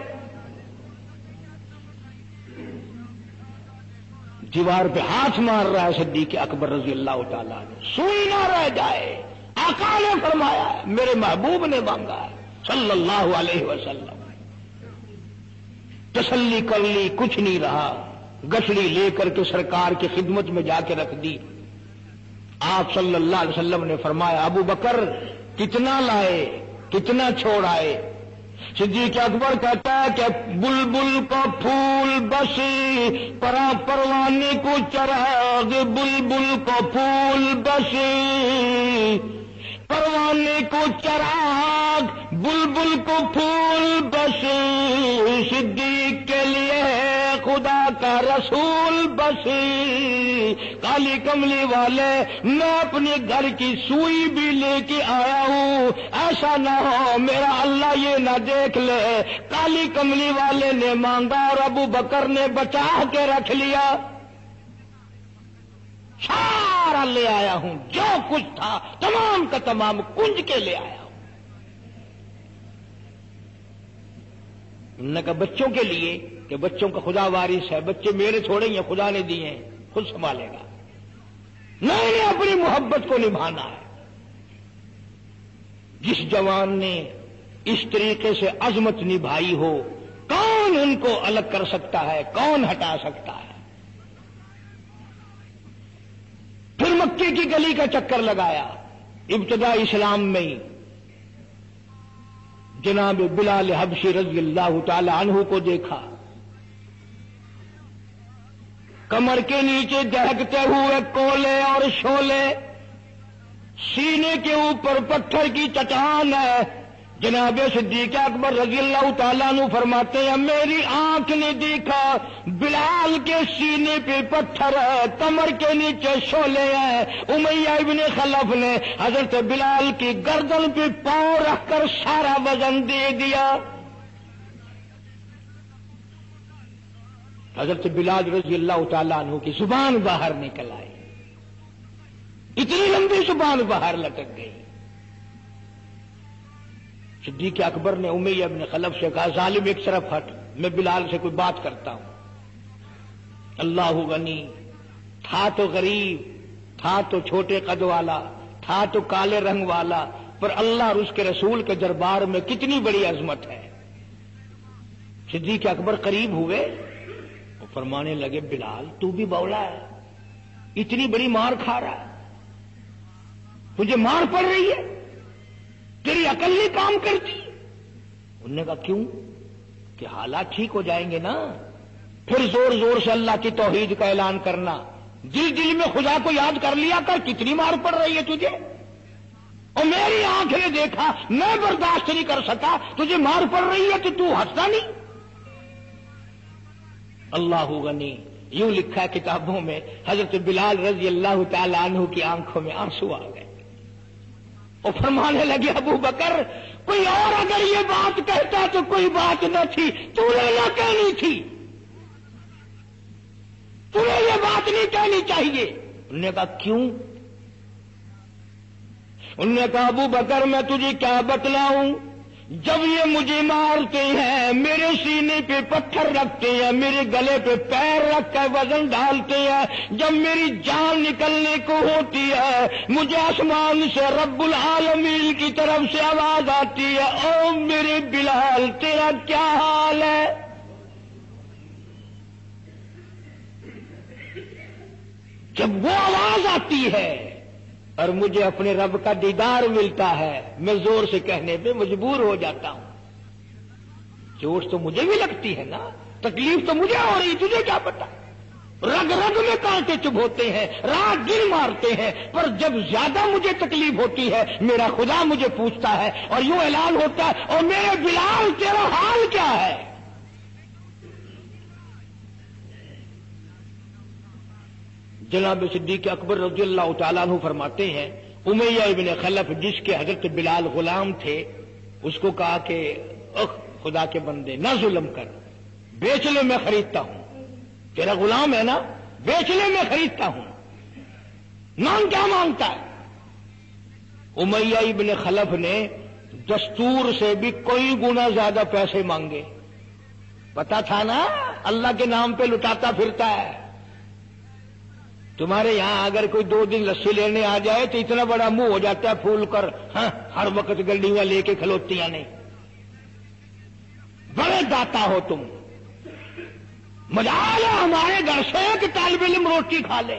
دیوار پہ ہاتھ مار رہا ہے صدیق اکبر رضی اللہ تعالیٰ عنہ، سوئی نہ رہ جائے۔ آقا نے فرمایا ہے، میرے محبوب نے مانگا ہے صلی اللہ علیہ وسلم۔ تسلی کر لی، کچھ نہیں رہا، گٹھڑی لے کر کے سرکار کی خدمت میں جا کے رکھ دی۔ آپ صلی اللہ علیہ وسلم نے فرمایا ابو بکر کتنا لائے، کتنا چھوڑ آئے؟ صدیق اکبر کہتا ہے کہ بلبل کو پھول بس پروانے کو چراغ، بلبل کو پھول بس پروانے کو چراغ، بلبل کو پھول بس صدیق کے لیے خدا کا رسول بس۔ کالی کملی والے، میں اپنے گھر کی سوئی بھی لے کے آیا ہوں، ایسا نہ ہو میرا اللہ یہ نہ دیکھ لے کالی کملی والے نے مانگا اور ابو بکر نے بچا کے رکھ لیا۔ سارا لے آیا ہوں، جو کچھ تھا تمام کا تمام کنج کے لے آیا ہوں۔ انہوں نے کہا بچوں کے لیے کہ بچوں کا خدا وارث ہے، بچے میرے تھوڑے ہی ہیں، خدا نے دیے ہیں، خود سنبھالے گا۔ میں نے اپنی محبت کو نبھانا ہے۔ جس جوان نے اس طریقے سے عظمت نبھائی ہو، کون ان کو الگ کر سکتا ہے، کون ہٹا سکتا ہے؟ پھر مکے کی گلی کا چکر لگایا، ابتدا اسلام میں ہی جناب بلال حبشی رضی اللہ تعالی عنہ کو دیکھا، کمر کے نیچے دہکتے ہوئے کولے اور شولے، سینے کے اوپر پتھر کی چٹان ہے۔ جناب صدیق اکبر رضی اللہ تعالیٰ عنہ فرماتے ہیں میری آنکھ نے دیکھا بلال کے سینے پہ پتھر ہے، کمر کے نیچے شولے ہیں۔ امیہ ابن خلف نے حضرت بلال کی گردن پہ پاؤں رکھ کر سارا وزن دے دیا۔ حضرت بلال رضی اللہ تعالیٰ عنہ کی زبان باہر نکل آئی، اتنی لمبی زبان باہر لٹک گئی۔ صدیق اکبر نے امیہ ابن خلف سے کہا ظالم ایک طرف ہٹ، میں بلال سے کوئی بات کرتا ہوں۔ اللہ غنی، تھا تو غریب، تھا تو چھوٹے قد والا، تھا تو کالے رنگ والا، پر اللہ اور اس کے رسول کے دربار میں کتنی بڑی عظمت ہے۔ صدیق اکبر قریب ہوئے، وہ فرمانے لگے بلال تو بھی بولا ہے، اتنی بڑی مار کھا رہا ہے، تجھے مار پڑ رہی ہے، تیری عقل نہیں کام کرتی؟ انہوں نے کہا کیوں؟ کہ حالات ٹھیک ہو جائیں گے نا، پھر زور زور سے اللہ کی توحید کا اعلان کرنا، دل دل میں خدا کو یاد کر لیا کر، کتنی مار پڑ رہی ہے تجھے، اور میری آنکھ نے دیکھا، میں برداشت نہیں کر سکا، تجھے مار پڑ رہی ہے تو ہنستا نہیں؟ اللہ غنی، یوں لکھا ہے کتابوں میں حضرت بلال رضی اللہ تعالی عنہ کی آنکھوں میں آنسو آ گئے، اور فرمانے لگے ابو بکر کوئی اور اگر یہ بات کہتا تو کوئی بات نہ تھی، تو نے نہ کہنی تھی، تمہیں یہ بات نہیں کہنی چاہیے۔ انہوں نے کہا کیوں؟ انہوں نے کہا ابو بکر میں تجھے کیا بتلاؤں، جب یہ مجھے مارتے ہیں، میرے سینے پہ پتھر رکھتے ہیں، میرے گلے پہ پیر رکھ کر وزن ڈالتے ہیں، جب میری جان نکلنے کو ہوتی ہے مجھے آسمان سے رب العالمین کی طرف سے آواز آتی ہے او میرے بلال تیرا کیا حال ہے؟ جب وہ آواز آتی ہے اور مجھے اپنے رب کا دیدار ملتا ہے، میں زور سے کہنے پہ مجبور ہو جاتا ہوں۔ چوٹ تو مجھے بھی لگتی ہے نا، تکلیف تو مجھے ہو رہی، تجھے کیا پتا؟ رگ رگ میں کانٹے چبھوتے ہیں، رات دن مارتے ہیں، پر جب زیادہ مجھے تکلیف ہوتی ہے میرا خدا مجھے پوچھتا ہے اور یوں اعلان ہوتا ہے اور میرے بلال تیرا حال کیا ہے؟ جناب صدیق اکبر رضی اللہ تعالیٰ عنہ فرماتے ہیں امیہ ابن خلف جس کے حضرت بلال غلام تھے، اس کو کہا کہ خدا کے بندے نہ ظلم کر، بیچ لے میں خریدتا ہوں، تیرا غلام ہے نا، بیچ لے میں خریدتا ہوں، مانگ کیا مانگتا ہے؟ امیہ ابن خلف نے دستور سے بھی کوئی گنا زیادہ پیسے مانگے، پتا تھا نا اللہ کے نام پہ لٹاتا پھرتا ہے۔ تمہارے یہاں اگر کوئی 2 دن لسی لینے آ جائے تو اتنا بڑا منہ ہو جاتا ہے پھول کر، ہاں ہر وقت گڈیاں لے کے کھلوتیاں نہیں، بڑے داتا ہو تم، مجال ہے ہمارے گھر سے کہ طالب علم روٹی کھا لے،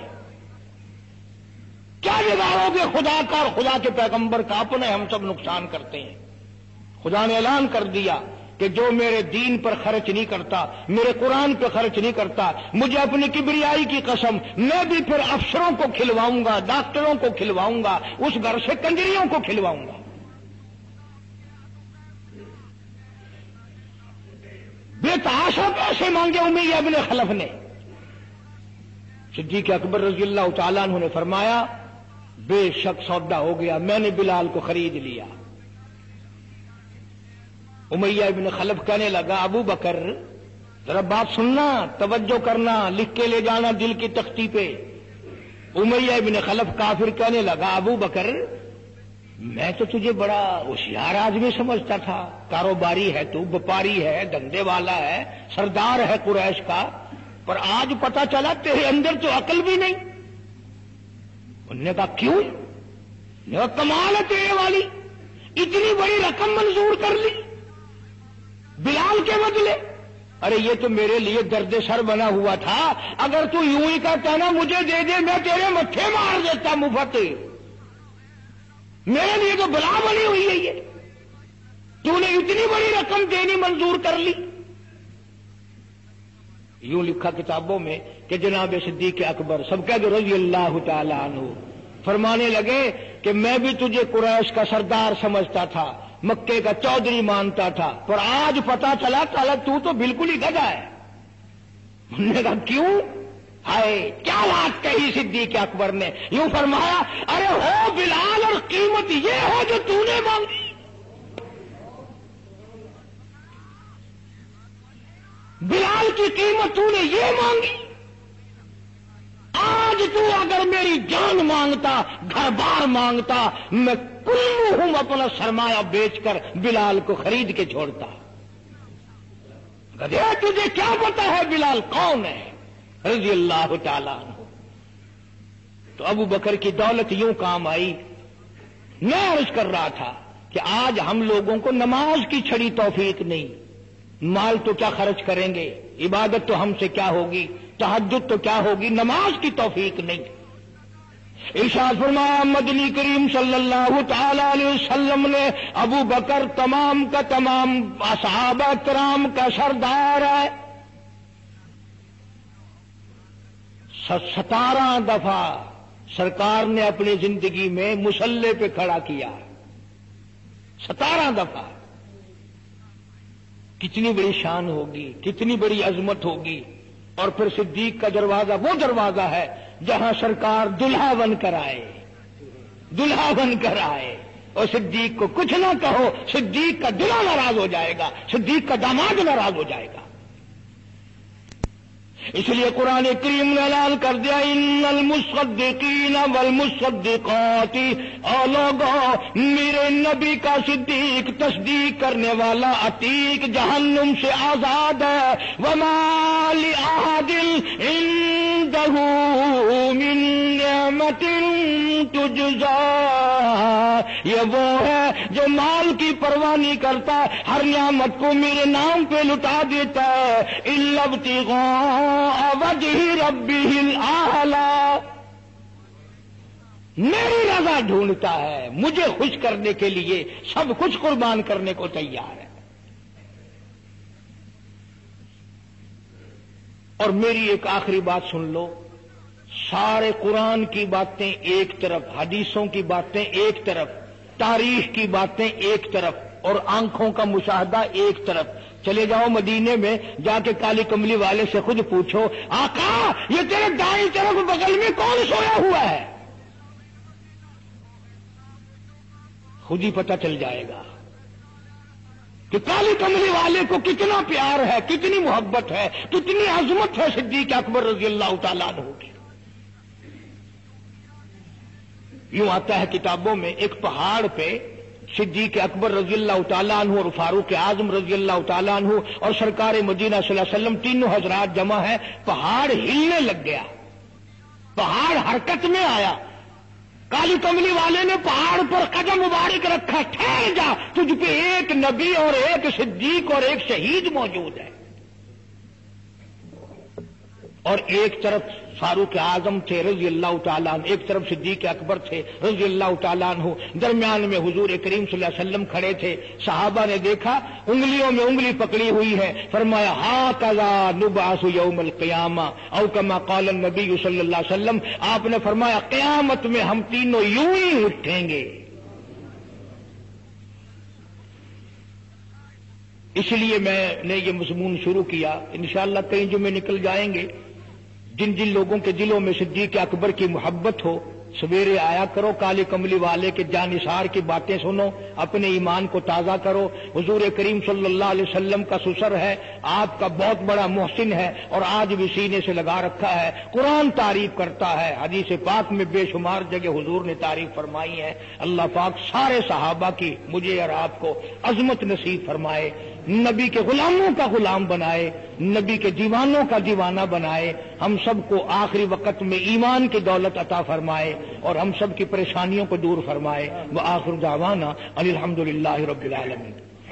کیا بگاڑو گے خدا کا اور خدا کے پیغمبر کا؟ اپنے ہم سب نقصان کرتے ہیں۔ خدا نے اعلان کر دیا کہ جو میرے دین پر خرچ نہیں کرتا، میرے قرآن پہ خرچ نہیں کرتا، مجھے اپنی کبریائی کی قسم، میں بھی پھر افسروں کو کھلواؤں گا، ڈاکٹروں کو کھلواؤں گا، اس گھر سے کنجریوں کو کھلواؤں گا۔ بے تحاشا پیسے مانگے امیہ ابن خلف نے۔ صدیق اکبر رضی اللہ تعالیٰ عنہ نے فرمایا بے شک سودا ہو گیا، میں نے بلال کو خرید لیا۔ امیہ ابن خلف کہنے لگا ابو بکر ذرا بات سننا، توجہ کرنا، لکھ کے لے جانا دل کی تختی پہ۔ امیہ ابن خلف کافر کہنے لگا ابو بکر میں تو تجھے بڑا ہوشیار آدمی سمجھتا تھا، کاروباری ہے تو، وپاری ہے، دھندے والا ہے، سردار ہے قریش کا، پر آج پتہ چلا تیرے اندر تو عقل بھی نہیں۔ انہوں نے کہا کیوں؟ نے کہا کمال ہے تیرے والی، اتنی بڑی رقم منظور کر لی بلال کے بدلے۔ ارے یہ تو میرے لیے درد سر بنا ہوا تھا، اگر تو یوں ہی کہتا نا مجھے دے دے میں تیرے متھے مار دیتا مفت، میرے لیے تو بلا بنی ہوئی ہے یہ، تو نے اتنی بڑی رقم دینی منظور کر لی۔ یوں لکھا کتابوں میں کہ جناب صدیق اکبر سب کہہ رضی اللہ تعالی عنہ فرمانے لگے کہ میں بھی تجھے قریش کا سردار سمجھتا تھا، مکے کا چودھری مانتا تھا، پر آج پتا چلا تو بالکل ہی گدھا ہے۔ انہوں نے کہا کیوں؟ ہائے کیا بات کہی صدیق اکبر نے، یوں فرمایا ارے ہو بلال اور قیمت یہ ہو جو تو نے مانگی، بلال کی قیمت تو نے یہ مانگی، آج تو اگر میری جان مانگتا، گھر بار مانگتا، میں کل ہوں اپنا سرمایہ بیچ کر بلال کو خرید کے چھوڑتا۔ گدھے تجھے کیا پتا ہے بلال کون ہے رضی اللہ تعالیٰ عنہ۔ تو ابو بکر کی دولت یوں کام آئی۔ میں عرض کر رہا تھا کہ آج ہم لوگوں کو نماز کی چھڑی توفیق نہیں، مال تو کیا خرچ کریں گے، عبادت تو ہم سے کیا ہوگی، تہجد تو کیا ہوگی، نماز کی توفیق نہیں۔ ارشاد فرمایا مدنی کریم صلی اللہ تعالی علیہ وسلم نے ابو بکر تمام کا تمام صحابہ کرام کا سردار ہے۔ 17 دفعہ سرکار نے اپنی زندگی میں مصلی پہ کھڑا کیا، 17 دفعہ۔ کتنی بڑی شان ہوگی، کتنی بڑی عظمت ہوگی۔ اور پھر صدیق کا دروازہ وہ دروازہ ہے جہاں سرکار دلہا بن کر آئے، دلہا بن کر آئے، اور صدیق کو کچھ نہ کہو، صدیق کا دلہا ناراض ہو جائے گا، صدیق کا داماد ناراض ہو جائے گا۔ اس لیے قرآن کریم نے اعلان کر دیا ان المصدقین والمصدقات، اور لوگوں میرے نبی کا صدیق تصدیق کرنے والا عتیق جہنم سے آزاد ہے۔ وما لأحد عنده من نعمت تجزا، یہ وہ ہے جو مال کی پرواہ نہیں کرتا، ہر نعمت کو میرے نام پہ لٹا دیتا ہے، الا ابتغاء وجہ ربہ الاعلی، میری رضا ڈھونڈتا ہے، مجھے خوش کرنے کے لیے سب کچھ قربان کرنے کو تیار ہے۔ اور میری ایک آخری بات سن لو، سارے قرآن کی باتیں ایک طرف، حدیثوں کی باتیں ایک طرف، تاریخ کی باتیں ایک طرف، اور آنکھوں کا مشاہدہ ایک طرف۔ چلے جاؤ مدینے میں، جا کے کالی کملی والے سے خود پوچھو آقا یہ تیرے دائیں طرف بغل میں کون سویا ہوا ہے، خود ہی پتہ چل جائے گا کہ کالی کملی والے کو کتنا پیار ہے، کتنی محبت ہے، کتنی عظمت ہے صدیق اکبر رضی اللہ تعالیٰ عنہ کی۔ یوں آتا ہے کتابوں میں، ایک پہاڑ پہ صدیق اکبر رضی اللہ تعالیٰ عنہ اور فاروق اعظم رضی اللہ تعالیٰ عنہ اور سرکار مدینہ صلی اللہ علیہ وسلم تینوں حضرات جمع ہیں، پہاڑ ہلنے لگ گیا، پہاڑ حرکت میں آیا۔ کالی کملی والے نے پہاڑ پر قدم مبارک رکھا، ٹھہر جا، تجھ پہ ایک نبی اور ایک صدیق اور ایک شہید موجود ہے۔ اور ایک طرف فاروق اعظم تھے رضی اللہ تعالیٰ عنہ، ایک طرف صدیق اکبر تھے رضی اللہ تعالیٰ عنہ، درمیان میں حضور کریم صلی اللہ علیہ وسلم کھڑے تھے۔ صحابہ نے دیکھا انگلیوں میں انگلی پکڑی ہوئی ہے، فرمایا ھاکذا نبعث یوم القیامہ او کما قال النبی صلی اللہ علیہ وسلم، آپ نے فرمایا قیامت میں ہم تینوں یوں ہی اٹھیں گے۔ اس لیے میں نے یہ مضمون شروع کیا، انشاءاللہ کئی جمعے نکل جائیں گے۔ جن جن لوگوں کے دلوں میں صدیق اکبر کی محبت ہو، سویرے آیا کرو، کالے کملی والے کے جانثار کی باتیں سنو، اپنے ایمان کو تازہ کرو۔ حضور کریم صلی اللہ علیہ وسلم کا سسر ہے، آپ کا بہت بڑا محسن ہے، اور آج بھی سینے سے لگا رکھا ہے۔ قرآن تعریف کرتا ہے، حدیث پاک میں بے شمار جگہ حضور نے تعریف فرمائی ہے۔ اللہ پاک سارے صحابہ کی مجھے اور آپ کو عظمت نصیب فرمائے، نبی کے غلاموں کا غلام بنائے، نبی کے دیوانوں کا دیوانہ بنائے، ہم سب کو آخری وقت میں ایمان کی دولت عطا فرمائے، اور ہم سب کی پریشانیوں کو دور فرمائے۔ وآخر دعوانا ان الحمدللہ رب العالمین۔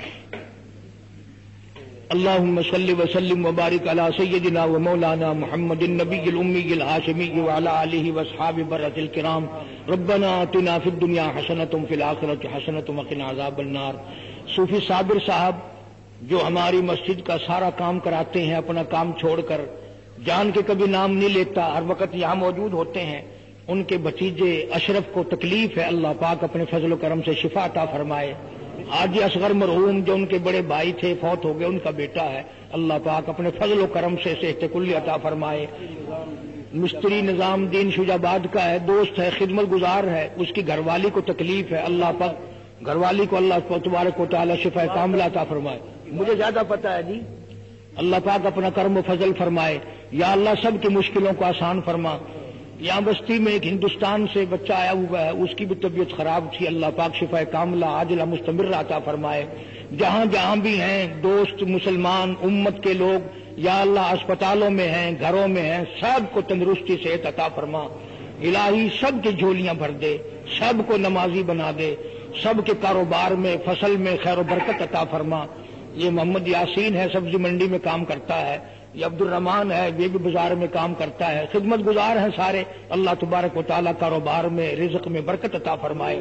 اللہم صل وسلم وبارک علی سیدنا و مولانا محمد النبی الامی الہاشمی وعلی آلہ واصحابہ بررۃ الکرام۔ ربنا آتنا فی الدنیا حسنۃ وفی الآخرۃ حسنۃ وقنا عذاب النار۔ صوفی صابر صاحب جو ہماری مسجد کا سارا کام کراتے ہیں، اپنا کام چھوڑ کر، جان کے کبھی نام نہیں لیتا، ہر وقت یہاں موجود ہوتے ہیں، ان کے بھتیجے اشرف کو تکلیف ہے، اللہ پاک اپنے فضل و کرم سے شفا عطا فرمائے۔ حاجی اصغر مرحوم جو ان کے بڑے بھائی تھے، فوت ہو گئے، ان کا بیٹا ہے، اللہ پاک اپنے فضل و کرم سے صحت کلی عطا فرمائے۔ مستری نظام دین شجاباد کا ہے، دوست ہے، خدمت گزار ہے، اس کی گھر والی کو تکلیف ہے، اللہ پاک گھر والی کو اللہ تبارک و تعالی شفا کاملہ عطا فرمائے۔ مجھے زیادہ پتہ ہے جی، اللہ پاک اپنا کرم و فضل فرمائے۔ یا اللہ سب کی مشکلوں کو آسان فرما۔ یہاں بستی میں ایک ہندوستان سے بچہ آیا ہوا ہے، اس کی بھی طبیعت خراب تھی، اللہ پاک شفا کاملہ عاجلہ مستمرہ عطا فرمائے۔ جہاں جہاں بھی ہیں دوست مسلمان امت کے لوگ، یا اللہ اسپتالوں میں ہیں، گھروں میں ہیں، سب کو تندرستی صحت عطا فرما۔ الہی سب کی جھولیاں بھر دے، سب کو نمازی بنا دے، سب کے کاروبار میں فصل میں خیر و برکت عطا فرما۔ یہ محمد یاسین ہے، سبزی منڈی میں کام کرتا ہے، یہ عبد الرحمان ہے، یہ بھی بازار میں کام کرتا ہے، خدمت گزار ہیں سارے، اللہ تبارک و تعالیٰ کاروبار میں رزق میں برکت عطا فرمائے۔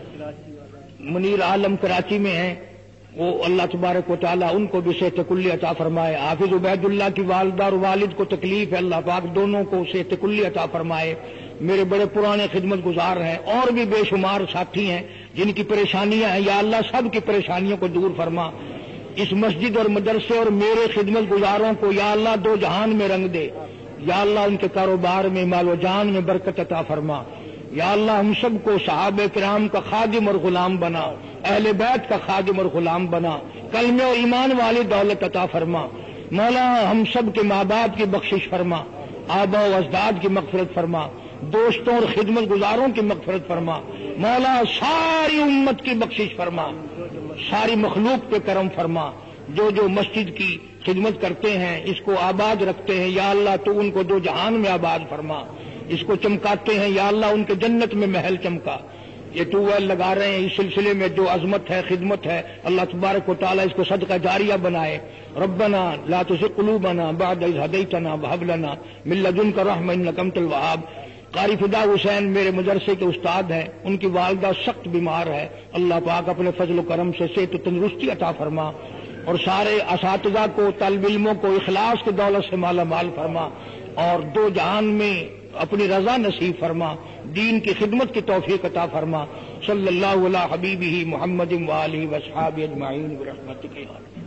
منیر عالم کراچی میں ہیں، وہ اللہ تبارک و تعالیٰ ان کو بھی صحت کلی عطا فرمائے۔ حافظ عبید اللہ کی والدہ اور والد کو تکلیف ہے، اللہ پاک دونوں کو صحت کلی عطا فرمائے۔ میرے بڑے پرانے خدمت گزار ہیں، اور بھی بے شمار ساتھی ہیں جن کی پریشانیاں ہیں، یا اللہ سب کی پریشانیوں کو دور فرما۔ اس مسجد اور مدرسے اور میرے خدمت گزاروں کو یا اللہ دو جہان میں رنگ دے، یا اللہ ان کے کاروبار میں مال و جان میں برکت عطا فرما۔ یا اللہ ہم سب کو صحابہ کرام کا خادم اور غلام بنا، اہل بیت کا خادم اور غلام بنا، کلمے اور ایمان والی دولت عطا فرما۔ مولا ہم سب کے ماں باپ کی بخشش فرما، آبا و اجداد کی مغفرت فرما، دوستوں اور خدمت گزاروں کی مغفرت فرما۔ مولا ساری امت کی بخشش فرما، ساری مخلوق پہ کرم فرما۔ جو جو مسجد کی خدمت کرتے ہیں، اس کو آباد رکھتے ہیں، یا اللہ تو ان کو دو جہان میں آباد فرما۔ اس کو چمکاتے ہیں، یا اللہ ان کے جنت میں محل چمکا۔ یہ ٹیوب ویل لگا رہے ہیں، اس سلسلے میں جو عظمت ہے، خدمت ہے، اللہ تبارک و تعالیٰ اس کو صدقہ جاریہ بنائے۔ ربنا لا تزغ قلوبنا بعد إذ هديتنا وهب لنا من لدنك رحمة إنك أنت الوهاب۔ قاری فدا حسین میرے مدرسے کے استاد ہیں، ان کی والدہ سخت بیمار ہے، اللہ پاک اپنے فضل و کرم سے صحت و تندرستی عطا فرما، اور سارے اساتذہ کو، طالب علموں کو اخلاص کی دولت سے مالا مال فرما، اور دو جہان میں اپنی رضا نصیب فرما، دین کی خدمت کی توفیق عطا فرما۔ صلی اللہ علی حبیبہ محمد وآلہ واصحابہ اجمعین برحمتک یا ارحم۔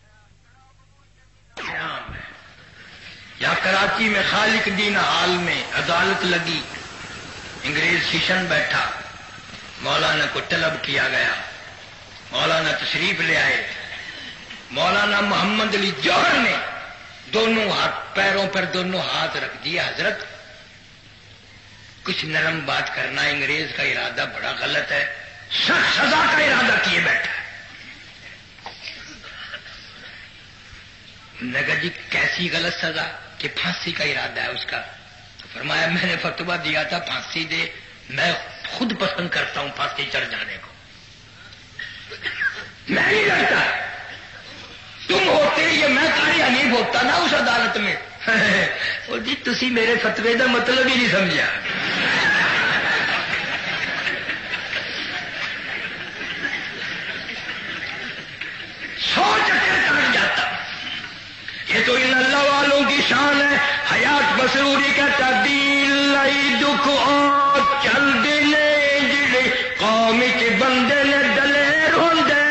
یا کراچی میں خالق دین حال میں عدالت لگی، انگریز سیشن بیٹھا، مولانا کو طلب کیا گیا، مولانا تشریف لے آئے، مولانا محمد علی جوہر نے دونوں ہاتھ پیروں پر دونوں ہاتھ رکھ دیا، حضرت کچھ نرم بات کرنا، انگریز کا ارادہ بڑا غلط ہے، سخت سزا کا ارادہ کیے بیٹھا۔ نے کہا جی کیسی غلط سزا؟ کہ پھانسی کا ارادہ ہے اس کا۔ تو فرمایا میں نے فتویٰ دیا تھا پھانسی دے، میں خود پسند کرتا ہوں پھانسی چڑھ جانے کو، میں نہیں لگتا۔ تم ہوتے یہ میں قاری حنیف ہوتا نا اس عدالت میں وہ جی تسی میرے فتوے کا مطلب ہی نہیں سمجھا. سو چکر کاٹ جاتا. یہ تو ان اللہ والوں کی شان ہے. حیات مسروری کہتا دل لائی دکھ اور چل دینے جڑے قوم کے بندے نے دلیر ہوندے.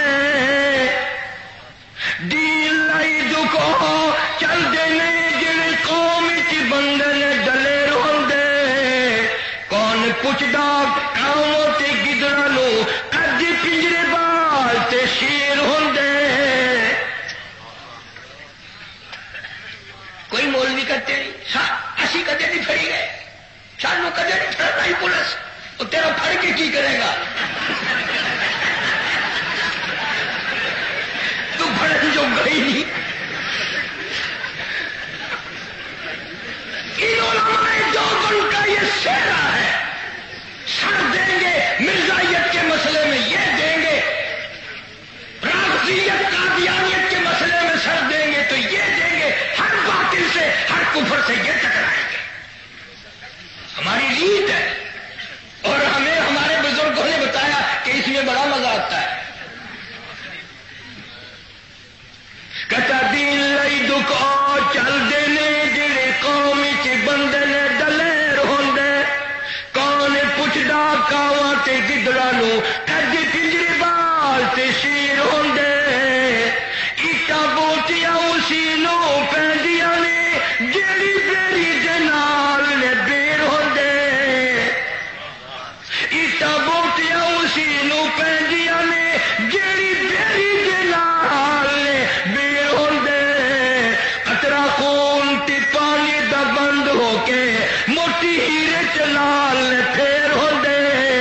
دل لائی دکھ اور چل دینے جڑے قوم کے بندے نے دلیر ہوندے. کون پوچھدا کاؤں تے گدڑا نو کد پنجرے بال تے شیر ہوندے. کوئی مولوی کرتے نہیں اسی کدے نہیں پھڑی گئے سانو کدے نہیں پھڑ رہی پولیس. وہ تیرا پھڑ کے کی کرے گا تو پھڑن جو گئی نہیں. جو ان کا یہ سہرا ہے سر دیں گے مرزائیت کے مسئلے میں یہ دیں گے رافضیت قادیانیت کے مسئلے میں سر دیں گے تو یہ دیں گے ہر باطل سے ہر کفر سے یہ ٹکرائیں گے. ہماری ریت ہے اور ہمیں ہمارے بزرگوں نے بتایا کہ اس میں بڑا مزہ آتا ہے. کتا دین لئی دکھ اور چل دینے جڑے قوم چ بندے نے دلیر ہوندے. کون پوچھدا کاواں تے گدڑا نو کد پنجرے بال تے شیر ہوندے. ایٹا بوٹیاں اسی نو پیندیاں نے جیڑی بیری دے نال نے بیر ہوندے. ایٹا بوٹیاں اسی نو پیندیاں نے جیڑی بیری دے نال نے بیر ہوندے. قطرہ خون تے پانی دا بند ہو کے موٹی ہیرے چلال نے پھیر ہوندے.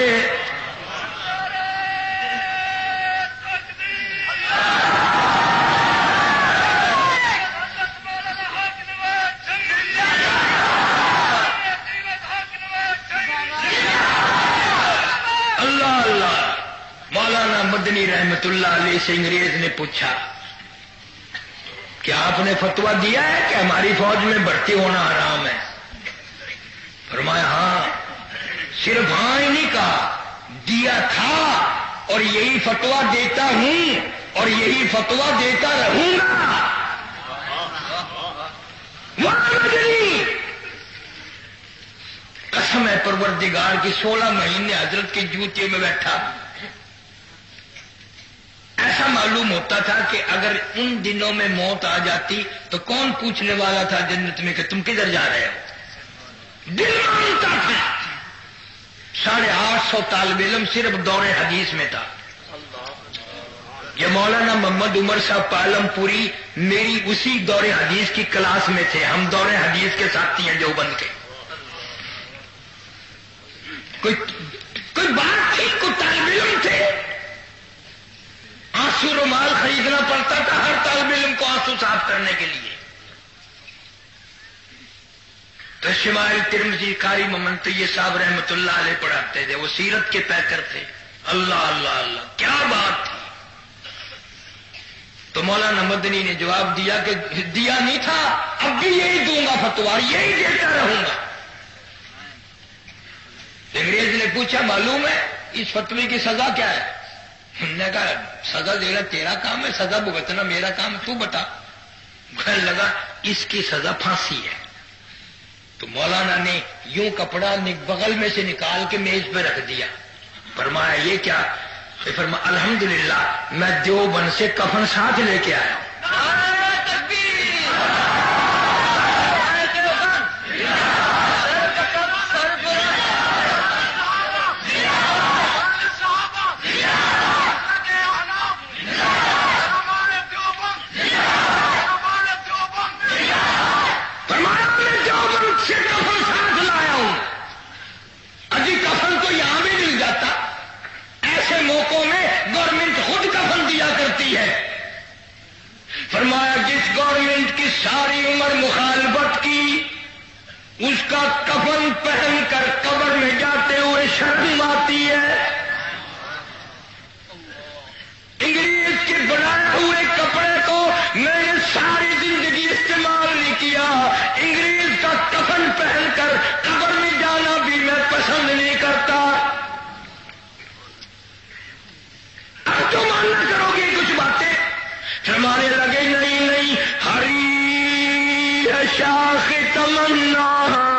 مولانا مدنی رحمت اللہ علیہ سے انگریز نے پوچھا کہ آپ نے فتویٰ دیا ہے کہ ہماری فوج میں بھرتی ہونا حرام ہے. فرمایا ہاں. صرف ہاں ہی نہیں کہا دیا تھا اور یہی فتویٰ دیتا ہوں اور یہی فتویٰ دیتا رہوں گا. مدنی قسم ہے پروردگار کی 16 مہینے حضرت کے جوتے میں بیٹھا. ایسا معلوم ہوتا تھا کہ اگر ان دنوں میں موت آ جاتی تو کون پوچھنے والا تھا جنت میں کہ تم کدھر جا رہے ہو. دل مانتا تھا. 850 طالب علم صرف دور حدیث میں تھا. یہ مولانا محمد عمر صاحب پالم پوری میری اسی دور حدیث کی کلاس میں تھے. ہم دور حدیث کے ساتھی ہیں دیوبند کے. کوئی بات تھی, کوئی طالب علم تھے. آنسو رومال خریدنا پڑتا تھا ہر طالب علم کو آنسو صاف کرنے کے لیے. تو شمائل ترمذی قاری محمد طیب صاحب رحمت اللہ علیہ پڑھاتے تھے. وہ سیرت کے پیکر تھے. اللہ اللہ اللہ کیا بات تھی. تو مولانا مدنی نے جواب دیا کہ دیا نہیں تھا اب بھی یہی دوں گا فتویٰ یہی دیتا رہوں گا. انگریز نے پوچھا معلوم ہے اس فتوے کی سزا کیا ہے. ہم نے کہا سزا دینا تیرا کام ہے سزا بھگتنا میرا کام ہے تو بتا. کہنے لگا اس کی سزا پھانسی ہے. تو مولانا نے یوں کپڑا بغل میں سے نکال کے میز پہ رکھ دیا. فرمایا یہ کیا. فرمایا الحمدللہ میں دیوبند سے کفن ساتھ لے کے آیا ہوں. فرمایا جس گورنمنٹ کی ساری عمر مخالفت کی اس کا کفن پہن کر قبر میں جاتے ہوئے شرم آتی ہے. انگریز کے بنائے ہوئے کپڑے کو میں شاخ تمنا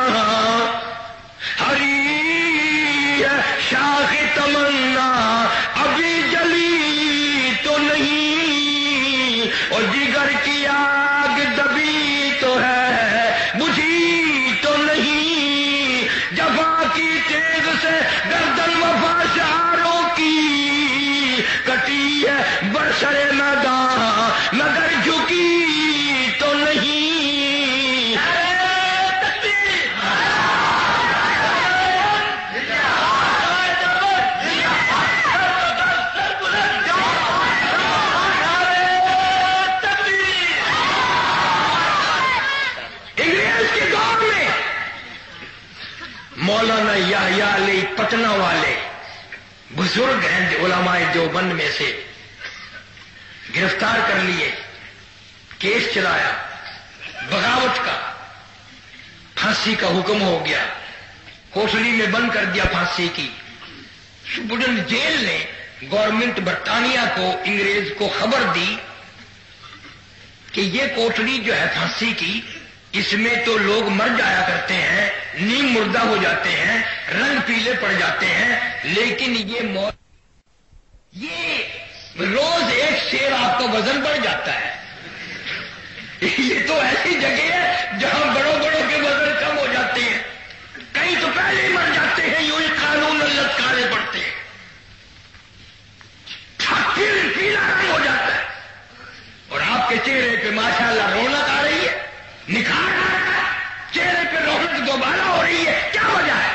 ہری ہے شاخ تمنا ابھی جلی تو نہیں، اور جگر کی آگ دبی تو ہے بجھی تو نہیں، جفا کی تیغ سے گردن وفا شعاروں کی کٹی ہے برسر میدان مگر جھکی تو نہیں۔ مولانا یحییٰ علی پٹنہ والے بزرگ ہیں علماء دیوبند میں سے، گرفتار کر لیے، کیس چلایا بغاوت کا، پھانسی کا حکم ہو گیا، کوٹڑی میں بند کر دیا پھانسی کی۔ سپرڈنٹ جیل نے گورنمنٹ برطانیہ کو، انگریز کو خبر دی کہ یہ کوٹڑی جو ہے پھانسی کی، اس میں تو لوگ مر جایا کرتے ہیں، نیم مردہ ہو جاتے ہیں، رنگ پیلے پڑ جاتے ہیں، لیکن یہ روز ایک شیر آپ کا وزن بڑھ جاتا ہے۔ یہ تو ایسی جگہ ہے جہاں بڑوں بڑوں کے وزن کم ہو جاتے ہیں، کہیں تو پہلے ہی مر جاتے ہیں، یوں ہی قانون لٹکانے پڑتے ہیں، پیلا رنگ ہو جاتا ہے، اور آپ کے چہرے پہ ماشاءاللہ رونق آ رہی ہے، نکھار آ رہا ہے، چہرے پہ رونق دوبارہ ہو رہی ہے، کیا وجہ ہے؟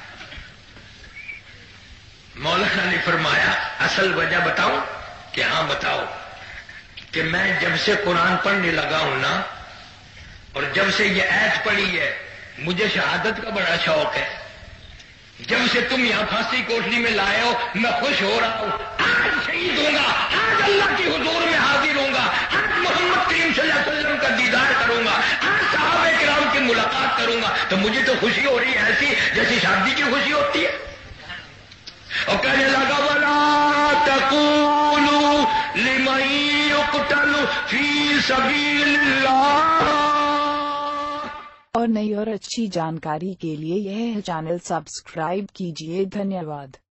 مولانا نے فرمایا اصل وجہ بتاؤں؟ کہ ہاں بتاؤ۔ کہ میں جب سے قرآن پڑھنے لگا ہوں نا، اور جب سے یہ آیت پڑھی ہے، مجھے شہادت کا بڑا شوق ہے۔ جب سے تم یہاں پھانسی کوٹڑی میں لائے ہو میں خوش ہو رہا ہوں، آج شہید ہوں گا، آج اللہ کی حضور میں حاضر ہوں گا، آج محمد کریم صلی اللہ علیہ وسلم کا دیدار کروں گا، آج صحابہ کرام کی ملاقات کروں گا، تو مجھے تو خوشی ہو رہی ہے ایسی جیسی شادی کی خوشی ہوتی ہے۔ اور کہنے لگا وَلَا تَقُولُوا لِمَن يُقْتَلُ فِي سَبِيلِ اللَّهِ۔ اور نئی اور اچھی جانکاری کے لیے یہ چینل سبسکرائب کیجیے۔ دھنیہ واد۔